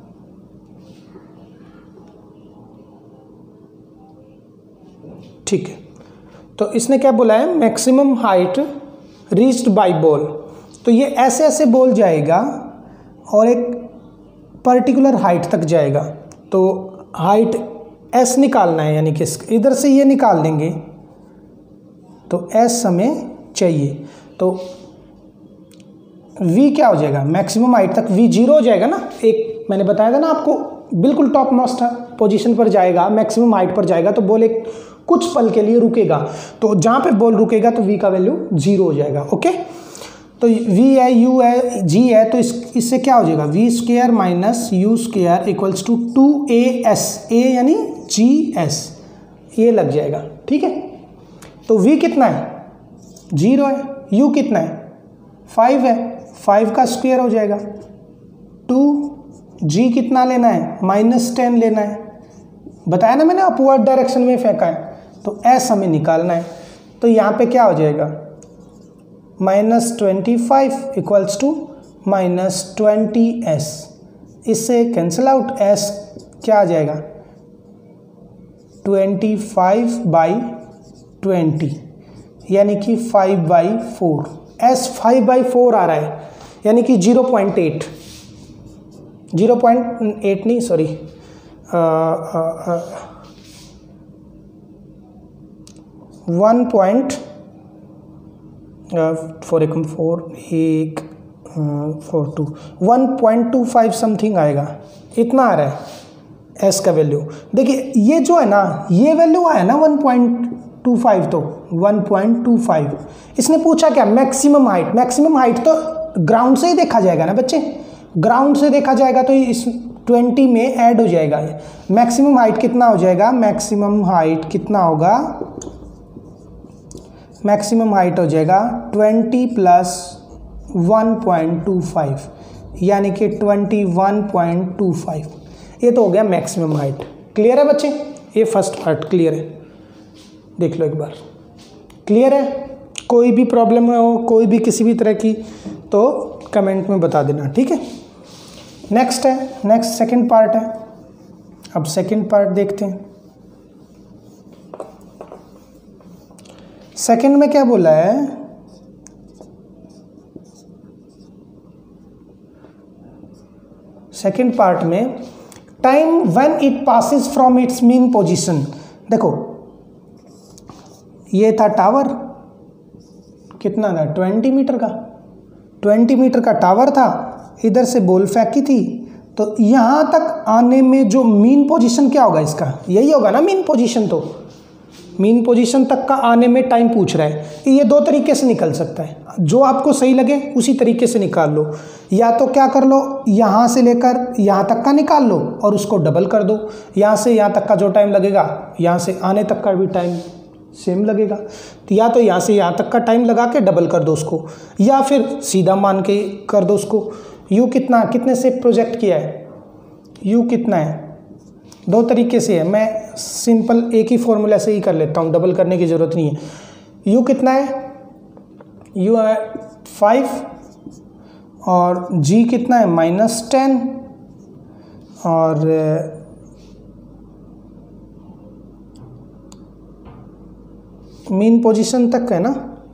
[SPEAKER 1] ठीक है। तो इसने क्या बोला है, maximum height reached by ball, तो ये ऐसे ऐसे बॉल जाएगा और एक पर्टिकुलर हाइट तक जाएगा, तो हाइट एस निकालना है, यानी कि इधर से ये निकाल देंगे तो एस हमें चाहिए, तो वी क्या हो जाएगा, मैक्सिमम हाइट तक वी 0 हो जाएगा ना, एक मैंने बताया था ना आपको, बिल्कुल टॉप मोस्ट पोजीशन पर जाएगा, मैक्सिमम हाइट पर जाएगा, तो बॉल एक कुछ पल के लिए रुकेगा, तो जहाँ पे बॉल रुकेगा तो वी का वैल्यू 0 हो जाएगा, ओके। तो v है, u है, g है, तो इससे क्या हो जाएगा, v square minus u square equals to 2as, a यानी gs, ये लग जाएगा, ठीक है। तो v कितना है 0 है, u कितना है 5 है, 5 का स्क्वायर हो जाएगा 2, g कितना लेना है -10 लेना है, बताया ना मैंने, अपवर्ड डायरेक्शन में फेंका है, तो s हमें निकालना है, तो यहाँ पे क्या हो जाएगा -25 इक्वल्स टू -20s, इससे कैंसिल आउट, s क्या आ जाएगा 25/20 यानी कि 5/4। एस 5/4 आ रहा है यानी कि 0.8 नहीं सॉरी 1.25 समथिंग आएगा, इतना आ रहा है एस का वैल्यू। देखिए ये जो है ना, ये वैल्यू आया ना 1.25, तो 1.25 इसने पूछा क्या मैक्सिमम हाइट। मैक्सिमम हाइट तो ग्राउंड से ही देखा जाएगा ना बच्चे, ग्राउंड से देखा जाएगा तो इस 20 में ऐड हो जाएगा। मैक्सिमम हाइट कितना हो जाएगा, मैक्सिमम हाइट कितना होगा, मैक्सिमम हाइट हो जाएगा 20 + 1.25 यानी कि 21.25। ये तो हो गया मैक्सिमम हाइट। क्लियर है बच्चे, ये फर्स्ट पार्ट क्लियर है, देख लो एक बार। क्लियर है, कोई भी प्रॉब्लम हो, कोई भी किसी भी तरह की, तो कमेंट में बता देना, ठीक है। नेक्स्ट है, नेक्स्ट सेकंड पार्ट है। अब सेकंड पार्ट देखते हैं। सेकंड में क्या बोला है, सेकंड पार्ट में time when it passes from its mean position. देखो ये था टावर, कितना था 20 मीटर का, 20 मीटर का टावर था, इधर से बॉल फेंकी थी, तो यहाँ तक आने में जो मीन पोजीशन क्या होगा इसका, यही होगा ना मीन पोजीशन। तो मीन पोजीशन तक का आने में टाइम पूछ रहा है, ये दो तरीके से निकल सकता है, जो आपको सही लगे उसी तरीके से निकाल लो। या तो क्या कर लो, यहाँ से लेकर यहाँ तक का निकाल लो और उसको डबल कर दो, यहाँ से यहाँ तक का जो टाइम लगेगा यहाँ से आने तक का भी टाइम सेम लगेगा। तो या तो यहाँ से यहाँ तक का टाइम लगा के डबल कर दो उसको, या फिर सीधा मान के कर दो उसको। यू कितना, कितने से प्रोजेक्ट किया है, यू कितना है, दो तरीके से है, मैं सिंपल एक ही फॉर्मूला से ही कर लेता हूँ, डबल करने की ज़रूरत नहीं है। यू कितना है, यू है 5 और जी कितना है -10 और मीन पोजीशन तक है ना,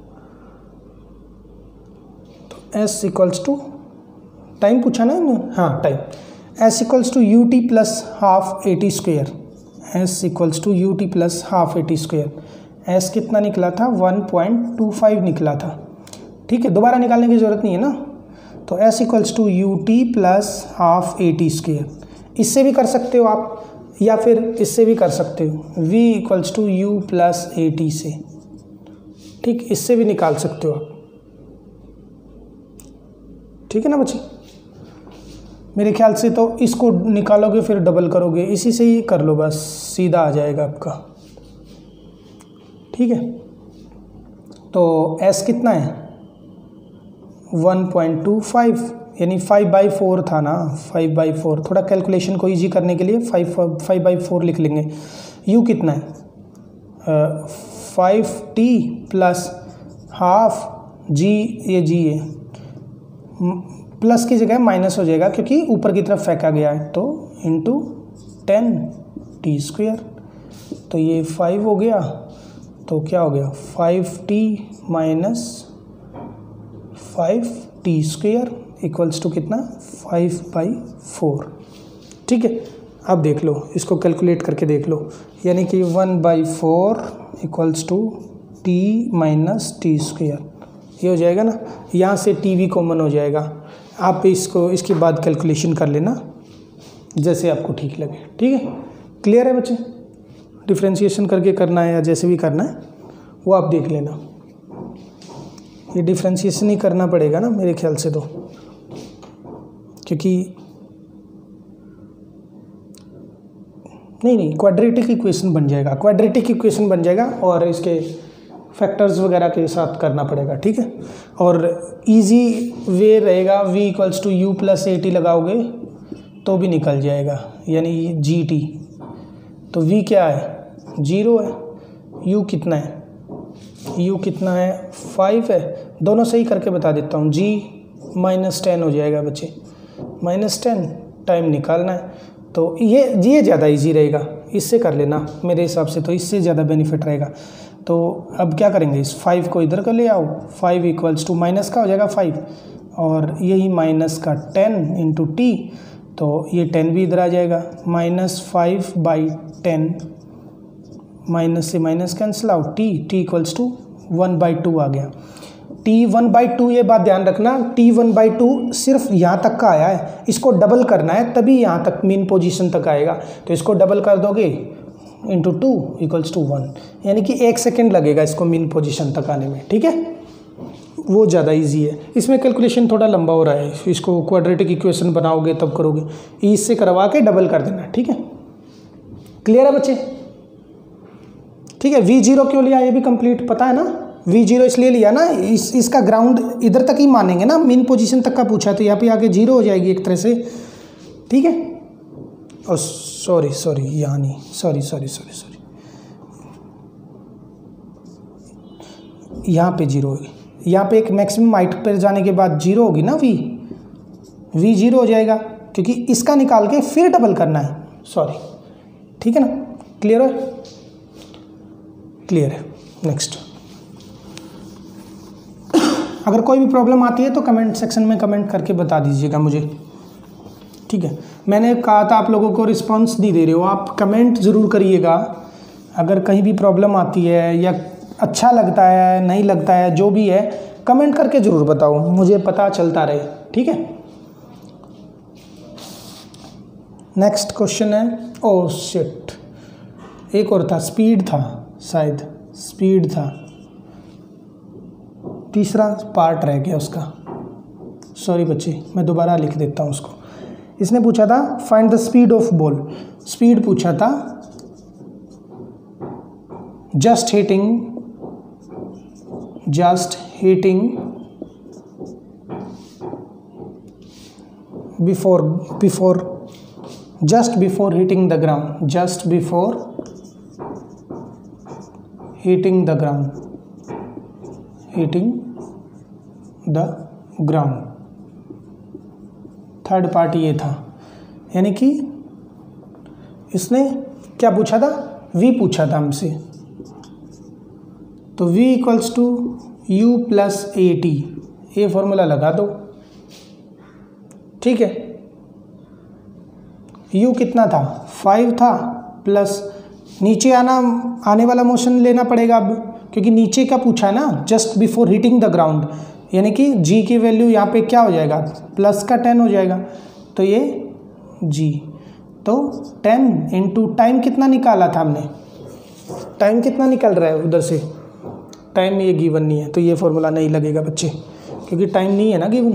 [SPEAKER 1] तो एस इक्वल्स टू टाइम पूछा ना, हाँ time, s equals to u t plus half AT², s equals to u t plus half AT²। S कितना निकला था 1.25 निकला था, ठीक है, दोबारा निकालने की ज़रूरत नहीं है ना। तो s equals to u t plus half AT²। इससे भी कर सकते हो आप, या फिर इससे भी कर सकते हो, v equals to u plus AT से, ठीक, इससे भी निकाल सकते हो आप, ठीक है ना बच्चे। मेरे ख्याल से तो इसको निकालोगे फिर डबल करोगे, इसी से ही कर लो, बस सीधा आ जाएगा आपका, ठीक है। तो s कितना है 1.25 यानी 5/4 था ना, 5/4। थोड़ा कैलकुलेशन को इजी करने के लिए 5/4 लिख लेंगे। u कितना है 5t प्लस हाफ जी, ये जी है, प्लस की जगह माइनस हो जाएगा क्योंकि ऊपर की तरफ फेंका गया है, तो इंटू 10t²। तो ये 5 हो गया, तो क्या हो गया 5t minus 5t² equals to कितना 5/4, ठीक है। अब देख लो, इसको कैलकुलेट करके देख लो, यानी कि 1/4 equals to t minus t², ये हो जाएगा ना। यहाँ से t भी कॉमन हो जाएगा, आप इसको इसके बाद कैलकुलेशन कर लेना जैसे आपको ठीक लगे, ठीक है। क्लियर है बच्चे, डिफ्रेंशिएशन करके करना है या जैसे भी करना है वो आप देख लेना। ये डिफ्रेंशिएशन ही करना पड़ेगा ना मेरे ख्याल से, तो क्योंकि नहीं क्वाड्रेटिक इक्वेशन बन जाएगा, क्वाड्रेटिक इक्वेशन बन जाएगा और इसके फैक्टर्स वगैरह के साथ करना पड़ेगा, ठीक है। और इजी वे रहेगा, v equals to u plus AT लगाओगे तो भी निकल जाएगा, यानी GT। तो v क्या है 0 है, u कितना है, u कितना है 5 है, दोनों सही करके बता देता हूँ। g -10 हो जाएगा बच्चे, -10 टाइम निकालना है, तो ये ज़्यादा इजी रहेगा, इससे कर लेना, मेरे हिसाब से तो इससे ज़्यादा बेनिफिट रहेगा। तो अब क्या करेंगे, इस 5 को इधर कर ले आओ, 5 इक्वल्स टू माइनस का हो जाएगा 5, और यही माइनस का 10 इंटू टी, तो ये 10 भी इधर आ जाएगा, -5/10, माइनस से minus cancel out, t equals to 1/2 आ गया। t 1/2, ये बात ध्यान रखना, t 1/2 सिर्फ यहाँ तक का आया है, इसको डबल करना है तभी यहाँ तक मीन पोजीशन तक आएगा। तो इसको डबल कर दोगे इंटू 2 इक्वल्स टू 1, यानी कि 1 सेकेंड लगेगा इसको मीन पोजीशन तक आने में। ठीक है, वो ज़्यादा इजी है। इसमें कैलकुलेशन थोड़ा लंबा हो रहा है, इसको क्वाड्रेटिक इक्वेशन बनाओगे तब करोगे, इससे करवा के डबल कर देना। ठीक है, क्लियर है बच्चे? ठीक है, V0 क्यों लिया ये भी कंप्लीट पता है ना, V0 इसलिए लिया ना, इसका ग्राउंड इधर तक ही मानेंगे ना, मीन पोजीशन तक का पूछा तो यहाँ पे आके 0 हो जाएगी एक तरह से। ठीक है, और सॉरी यहाँ नहीं, सॉरी यहाँ पे 0 होगी, यहाँ पे एक मैक्सिमम हाइट पर जाने के बाद 0 होगी ना, V 0 हो जाएगा, क्योंकि इसका निकाल के फिर डबल करना है, सॉरी। ठीक है ना, क्लियर है? क्लियर है। नेक्स्ट, अगर कोई भी प्रॉब्लम आती है तो कमेंट सेक्शन में कमेंट करके बता दीजिएगा मुझे। ठीक है, मैंने कहा था आप लोगों को रिस्पांस नहीं दे रहे हो, आप कमेंट ज़रूर करिएगा। अगर कहीं भी प्रॉब्लम आती है या अच्छा लगता है नहीं लगता है, जो भी है कमेंट करके ज़रूर बताओ, मुझे पता चलता रहे। ठीक है, नेक्स्ट क्वेश्चन है, ओह शिट, एक और था, स्पीड था शायद, स्पीड था, तीसरा पार्ट रह गया उसका, सॉरी बच्चे, मैं दोबारा लिख देता हूँ उसको। इसने पूछा था find the speed of ball, speed पूछा था, just hitting just before hitting the ground, just before hitting the ground, third part ये था, यानी कि इसने क्या पूछा था, v पूछा था हमसे, तो v equals to u plus AT, ये फॉर्मूला लगा दो। ठीक है, u कितना था, 5 था, प्लस नीचे आने वाला मोशन लेना पड़ेगा अब, क्योंकि नीचे का पूछा है ना, just before hitting the ground, यानी कि g की वैल्यू यहाँ पे क्या हो जाएगा, प्लस का 10 हो जाएगा, तो ये g, तो 10 इंटू टाइम कितना निकाला था हमने, टाइम कितना निकल रहा है उधर से, टाइम ये गिवन नहीं है तो ये फॉर्मूला नहीं लगेगा बच्चे, क्योंकि टाइम नहीं है ना गिवन,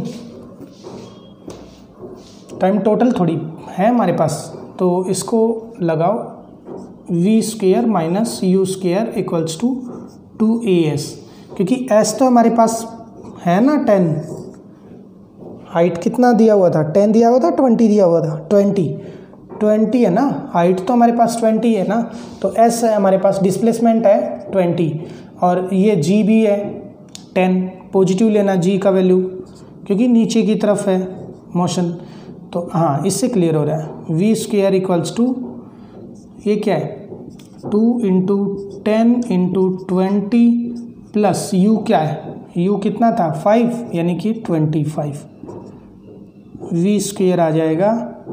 [SPEAKER 1] टाइम टोटल थोड़ी है हमारे पास। तो इसको लगाओ, v square minus u square equals to 2as, क्योंकि s तो हमारे पास है ना 10, हाइट कितना दिया हुआ था, 10 दिया हुआ था, 20 दिया हुआ था, 20 है ना, हाइट तो हमारे पास 20 है ना, तो s है हमारे पास, डिस्प्लेसमेंट है 20, और ये g भी है 10, पॉजिटिव लेना g का वैल्यू, क्योंकि नीचे की तरफ है मोशन। तो हाँ, इससे क्लियर हो रहा है, v स्क्वायर इक्वल्स टू, ये क्या है, 2 इंटू 10 इंटू 20 प्लस u क्या है, u कितना था 5, यानी कि 25, v स्क्वायर आ जाएगा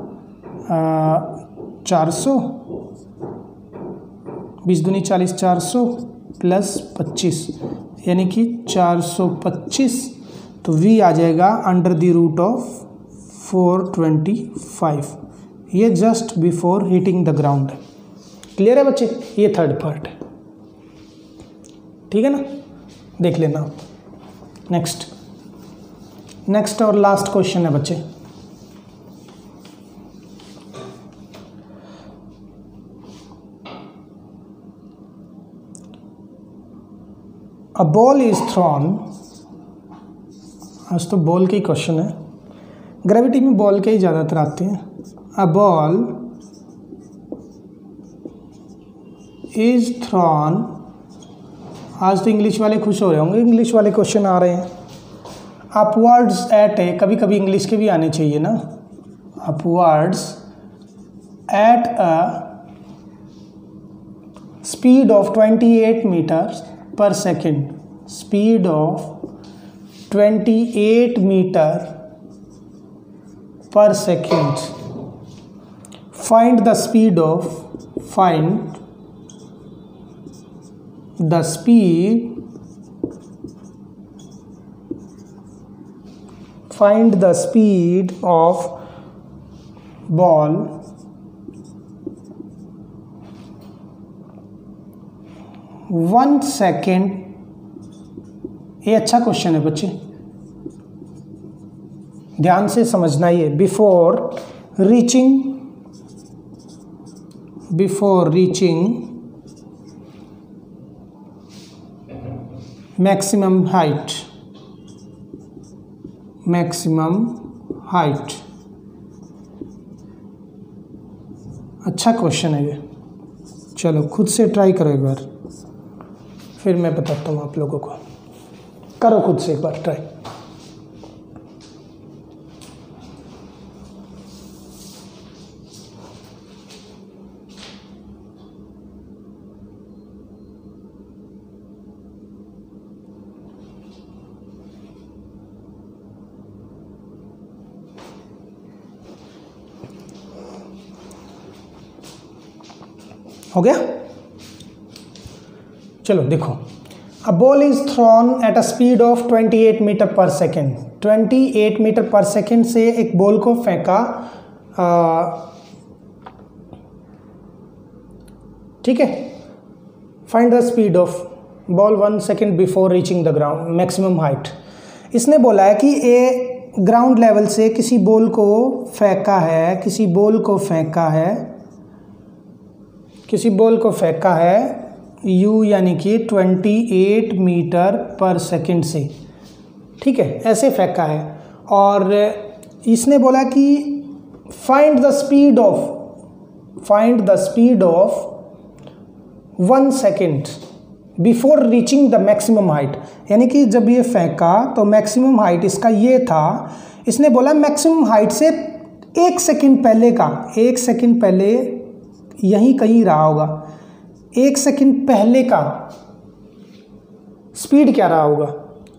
[SPEAKER 1] 400, 20 दूनी 40, 400 प्लस 25, यानी कि 425, तो v आ जाएगा अंडर द रूट ऑफ 425, ये just before hitting the ground है। क्लियर है बच्चे, ये थर्ड पार्ट है। ठीक है ना, देख लेना। नेक्स्ट और लास्ट क्वेश्चन है बच्चे, अ बॉल इज थ्रोन, आज तो बॉल के ही क्वेश्चन है, ग्रेविटी में बॉल के ही ज़्यादातर आते हैं। अ बॉल इज थ्रोन, आज तो इंग्लिश वाले खुश हो रहे होंगे, इंग्लिश वाले क्वेश्चन आ रहे हैं। अपवर्ड्स एट ए, कभी कभी इंग्लिश के भी आने चाहिए ना, upwards at a speed of 28 meters per second, speed of 28 meter per second, find the speed of ball one second. ये अच्छा क्वेश्चन है बच्चे, ध्यान से समझना। ये बिफोर रीचिंग मैक्सिमम हाइट। अच्छा क्वेश्चन है ये, चलो खुद से ट्राई करो एक बार, फिर मैं बताता हूँ आप लोगों को। करो खुद से एक बार ट्राई। हो गया? चलो देखो, a ball is thrown at a speed of 28 metre पर सेकेंड। 28 मीटर पर सेकेंड से एक बॉल को फेंका, ठीक है। Find the speed of ball 1 second before reaching the ground maximum height. इसने बोला है कि ए ग्राउंड लेवल से किसी बॉल को फेंका है u यानी कि 28 मीटर पर सेकेंड से, ठीक है, ऐसे फेंका है। और इसने बोला कि find the speed of 1 second before reaching the maximum height. यानी कि जब ये फेंका तो मैक्सिमम हाइट इसका ये था। इसने बोला मैक्सिमम हाइट से 1 सेकेंड पहले का, 1 सेकेंड पहले यहीं कहीं रहा होगा, 1 सेकेंड पहले का स्पीड क्या रहा होगा,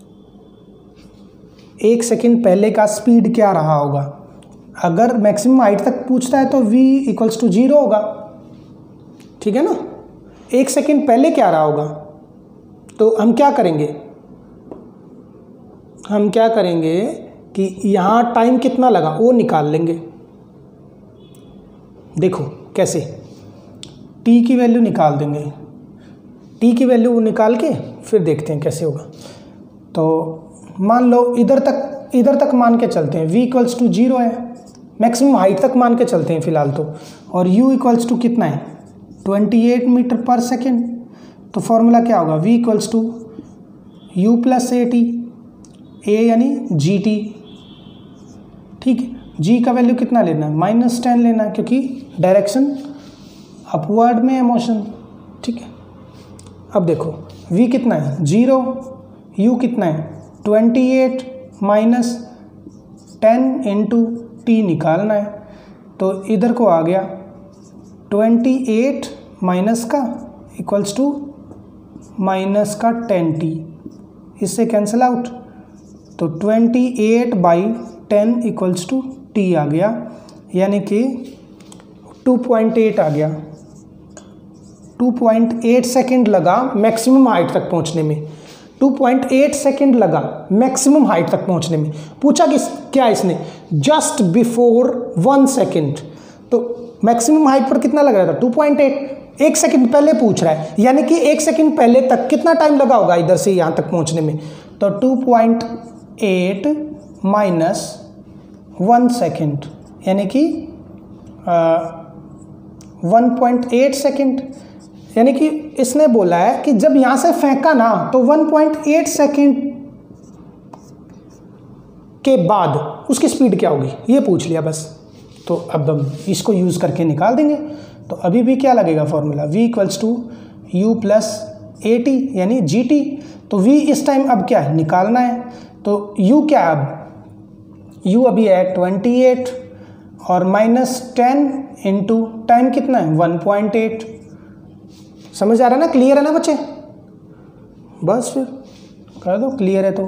[SPEAKER 1] 1 सेकेंड पहले का स्पीड क्या रहा होगा। अगर मैक्सिमम हाइट तक पूछता है तो v = 0 होगा, ठीक है ना। 1 सेकेंड पहले क्या रहा होगा, तो हम क्या करेंगे कि यहाँ टाइम कितना लगा वो निकाल लेंगे। देखो कैसे, t की वैल्यू निकाल देंगे, t की वैल्यू निकाल के फिर देखते हैं कैसे होगा। तो मान लो इधर तक मान के चलते हैं, v = 0 है, मैक्सिमम हाइट तक मान के चलते हैं फिलहाल तो। और u = कितना है, 28 मीटर पर सेकेंड। तो फॉर्मूला क्या होगा, v = u + at, a यानी gt, ठीक है। g का वैल्यू कितना लेना है, -10 लेना है, क्योंकि डायरेक्शन अपवर्ड में है मोशन, ठीक है। अब देखो v कितना है 0, u कितना है 28 -10 × t निकालना है। तो इधर को आ गया 28 माइनस का -10t, इससे कैंसिल आउट। तो 28/10 = t आ गया, यानी कि 2.8 आ गया। 2.8 सेकेंड लगा मैक्सिमम हाइट तक पहुंचने में, 2.8 सेकेंड लगा मैक्सिमम हाइट तक पहुंचने में। पूछा कि क्या इसने, जस्ट बिफोर 1 सेकेंड। तो मैक्सिमम हाइट पर कितना लग रहा था, 2.8, 1 सेकेंड पहले पूछ रहा है, यानी कि 1 सेकेंड पहले तक कितना टाइम लगा होगा इधर से यहाँ तक पहुँचने में। तो 2.8 - 1 सेकेंड, यानी कि 1.8 सेकेंड। यानी कि इसने बोला है कि जब यहाँ से फेंका ना तो 1.8 सेकेंड के बाद उसकी स्पीड क्या होगी, ये पूछ लिया बस। तो अब हम इसको यूज़ करके निकाल देंगे। तो अभी भी क्या लगेगा फॉर्मूला, v = u + at यानी gt। तो v इस टाइम अब क्या है, निकालना है। तो u क्या है, अब u अभी है 28 और -10 इंटू टाइम कितना है 1.8। समझ आ रहा है ना, क्लियर है ना बच्चे? बस फिर कर दो, क्लियर है तो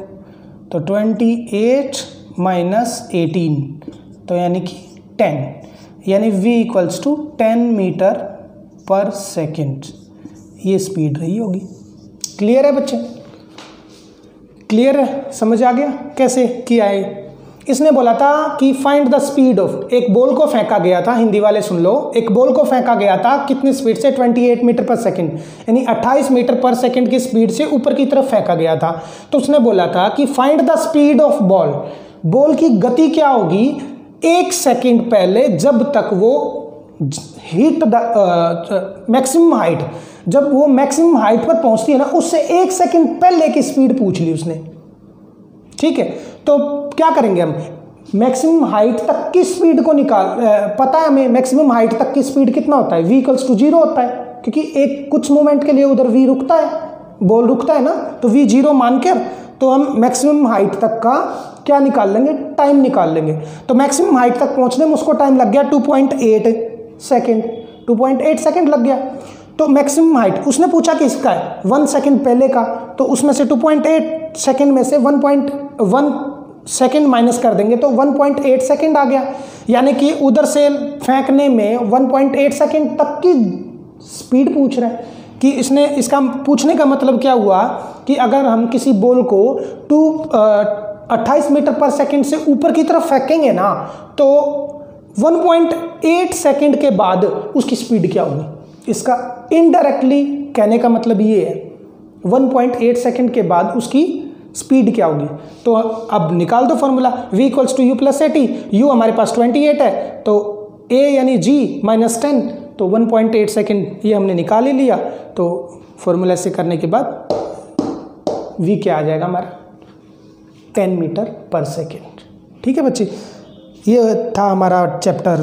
[SPEAKER 1] 28 - 18 तो यानी कि 10, यानी v इक्वल्स टू 10 मीटर पर सेकेंड ये स्पीड रही होगी। क्लियर है बच्चे? क्लियर है, समझ आ गया कैसे किया है? इसने बोला था कि फाइंड द स्पीड ऑफ, एक बॉल को फेंका गया था, हिंदी वाले सुन लो, एक बॉल को फेंका गया था कितनी स्पीड से 28 मीटर पर सेकंड, यानी 28 मीटर पर सेकंड की स्पीड से ऊपर की तरफ फेंका गया था। तो उसने बोला था कि find the speed of ball, ball की गति क्या होगी 1 सेकंड पहले जब तक वो हिट द मैक्सिमम हाइट, जब वो मैक्सिमम हाइट पर पहुंचती है ना उससे 1 सेकंड पहले की स्पीड पूछ ली उसने। ठीक है, तो क्या करेंगे हम, मैक्सिमम हाइट तक की स्पीड को पता है हमें मैक्सिमम हाइट तक की स्पीड कितना होता है, v इक्वल्स टू 0 होता है, क्योंकि एक कुछ मोमेंट के लिए उधर v रुकता है, बॉल रुकता है ना, तो v 0 मानकर तो हम मैक्सिमम हाइट तक का क्या निकाल लेंगे, टाइम निकाल लेंगे। तो मैक्सिमम हाइट तक पहुंचने में उसको टाइम लग गया 2.8 सेकेंड, 2.8 सेकेंड लग गया। तो मैक्सिमम हाइट उसने पूछा कि इसका है 1 सेकेंड पहले का, तो उसमें से 2.8 सेकेंड में से 1.1 सेकेंड माइनस कर देंगे तो 1.8 सेकेंड आ गया, यानी कि उधर से फेंकने में 1.8 सेकेंड तक की स्पीड पूछ रहा है। कि इसने इसका पूछने का मतलब क्या हुआ कि अगर हम किसी बॉल को 28 मीटर पर सेकेंड से ऊपर की तरफ फेंकेंगे ना तो 1.8 सेकेंड के बाद उसकी स्पीड क्या होगी। इसका इनडायरेक्टली कहने का मतलब ये है 1.8 सेकेंड के बाद उसकी स्पीड क्या होगी। तो अब निकाल दो formula, v equals to u plus 80, u हमारे पास 28 है तो a यानी g माइनस 10, तो 1.8 सेकेंड ये हमने निकाल ही लिया। तो फॉर्मूला से करने के बाद v क्या आ जाएगा हमारा 10 मीटर पर सेकेंड। ठीक है बच्चे, ये था हमारा चैप्टर,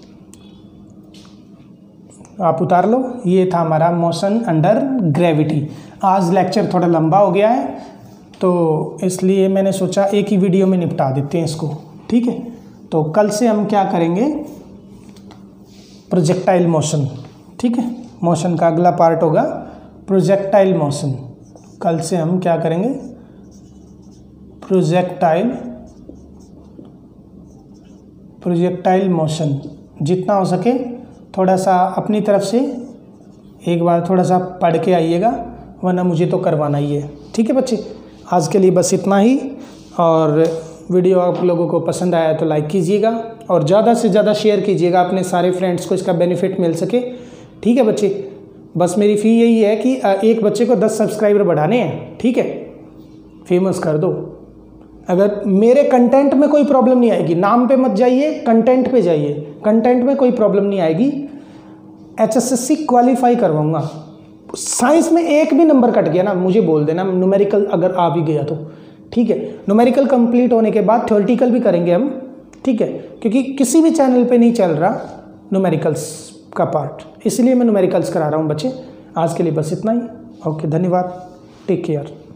[SPEAKER 1] आप उतार लो, ये था हमारा मोशन अंडर ग्रेविटी। आज लेक्चर थोड़ा लंबा हो गया है तो इसलिए मैंने सोचा एक ही वीडियो में निपटा देते हैं इसको। ठीक है, तो कल से हम क्या करेंगे, प्रोजेक्टाइल मोशन। ठीक है, मोशन का अगला पार्ट होगा प्रोजेक्टाइल मोशन। कल से हम क्या करेंगे, प्रोजेक्टाइल मोशन। जितना हो सके थोड़ा सा अपनी तरफ से एक बार थोड़ा सा पढ़ के आइएगा, वरना मुझे तो करवाना ही है। ठीक है बच्चे, आज के लिए बस इतना ही, और वीडियो आप लोगों को पसंद आया तो लाइक कीजिएगा और ज़्यादा से ज़्यादा शेयर कीजिएगा अपने सारे फ्रेंड्स को, इसका बेनिफिट मिल सके। ठीक है बच्चे, बस मेरी फ़ी यही है कि एक बच्चे को 10 सब्सक्राइबर बढ़ाने हैं। ठीक है, फेमस कर दो। अगर मेरे कंटेंट में कोई प्रॉब्लम नहीं आएगी, नाम पे मत जाइए, कंटेंट पे जाइए, कंटेंट में कोई प्रॉब्लम नहीं आएगी, HSSC क्वालिफाई करवाऊँगा। साइंस में एक भी नंबर कट गया ना मुझे बोल देना, न्यूमेरिकल अगर आ भी गया तो ठीक है। न्यूमेरिकल कंप्लीट होने के बाद थ्योरेटिकल भी करेंगे हम। ठीक है, क्योंकि किसी भी चैनल पे नहीं चल रहा न्यूमेरिकल्स का पार्ट, इसलिए मैं न्यूमेरिकल्स करा रहा हूँ बच्चे। आज के लिए बस इतना ही। ओके, धन्यवाद, टेक केयर।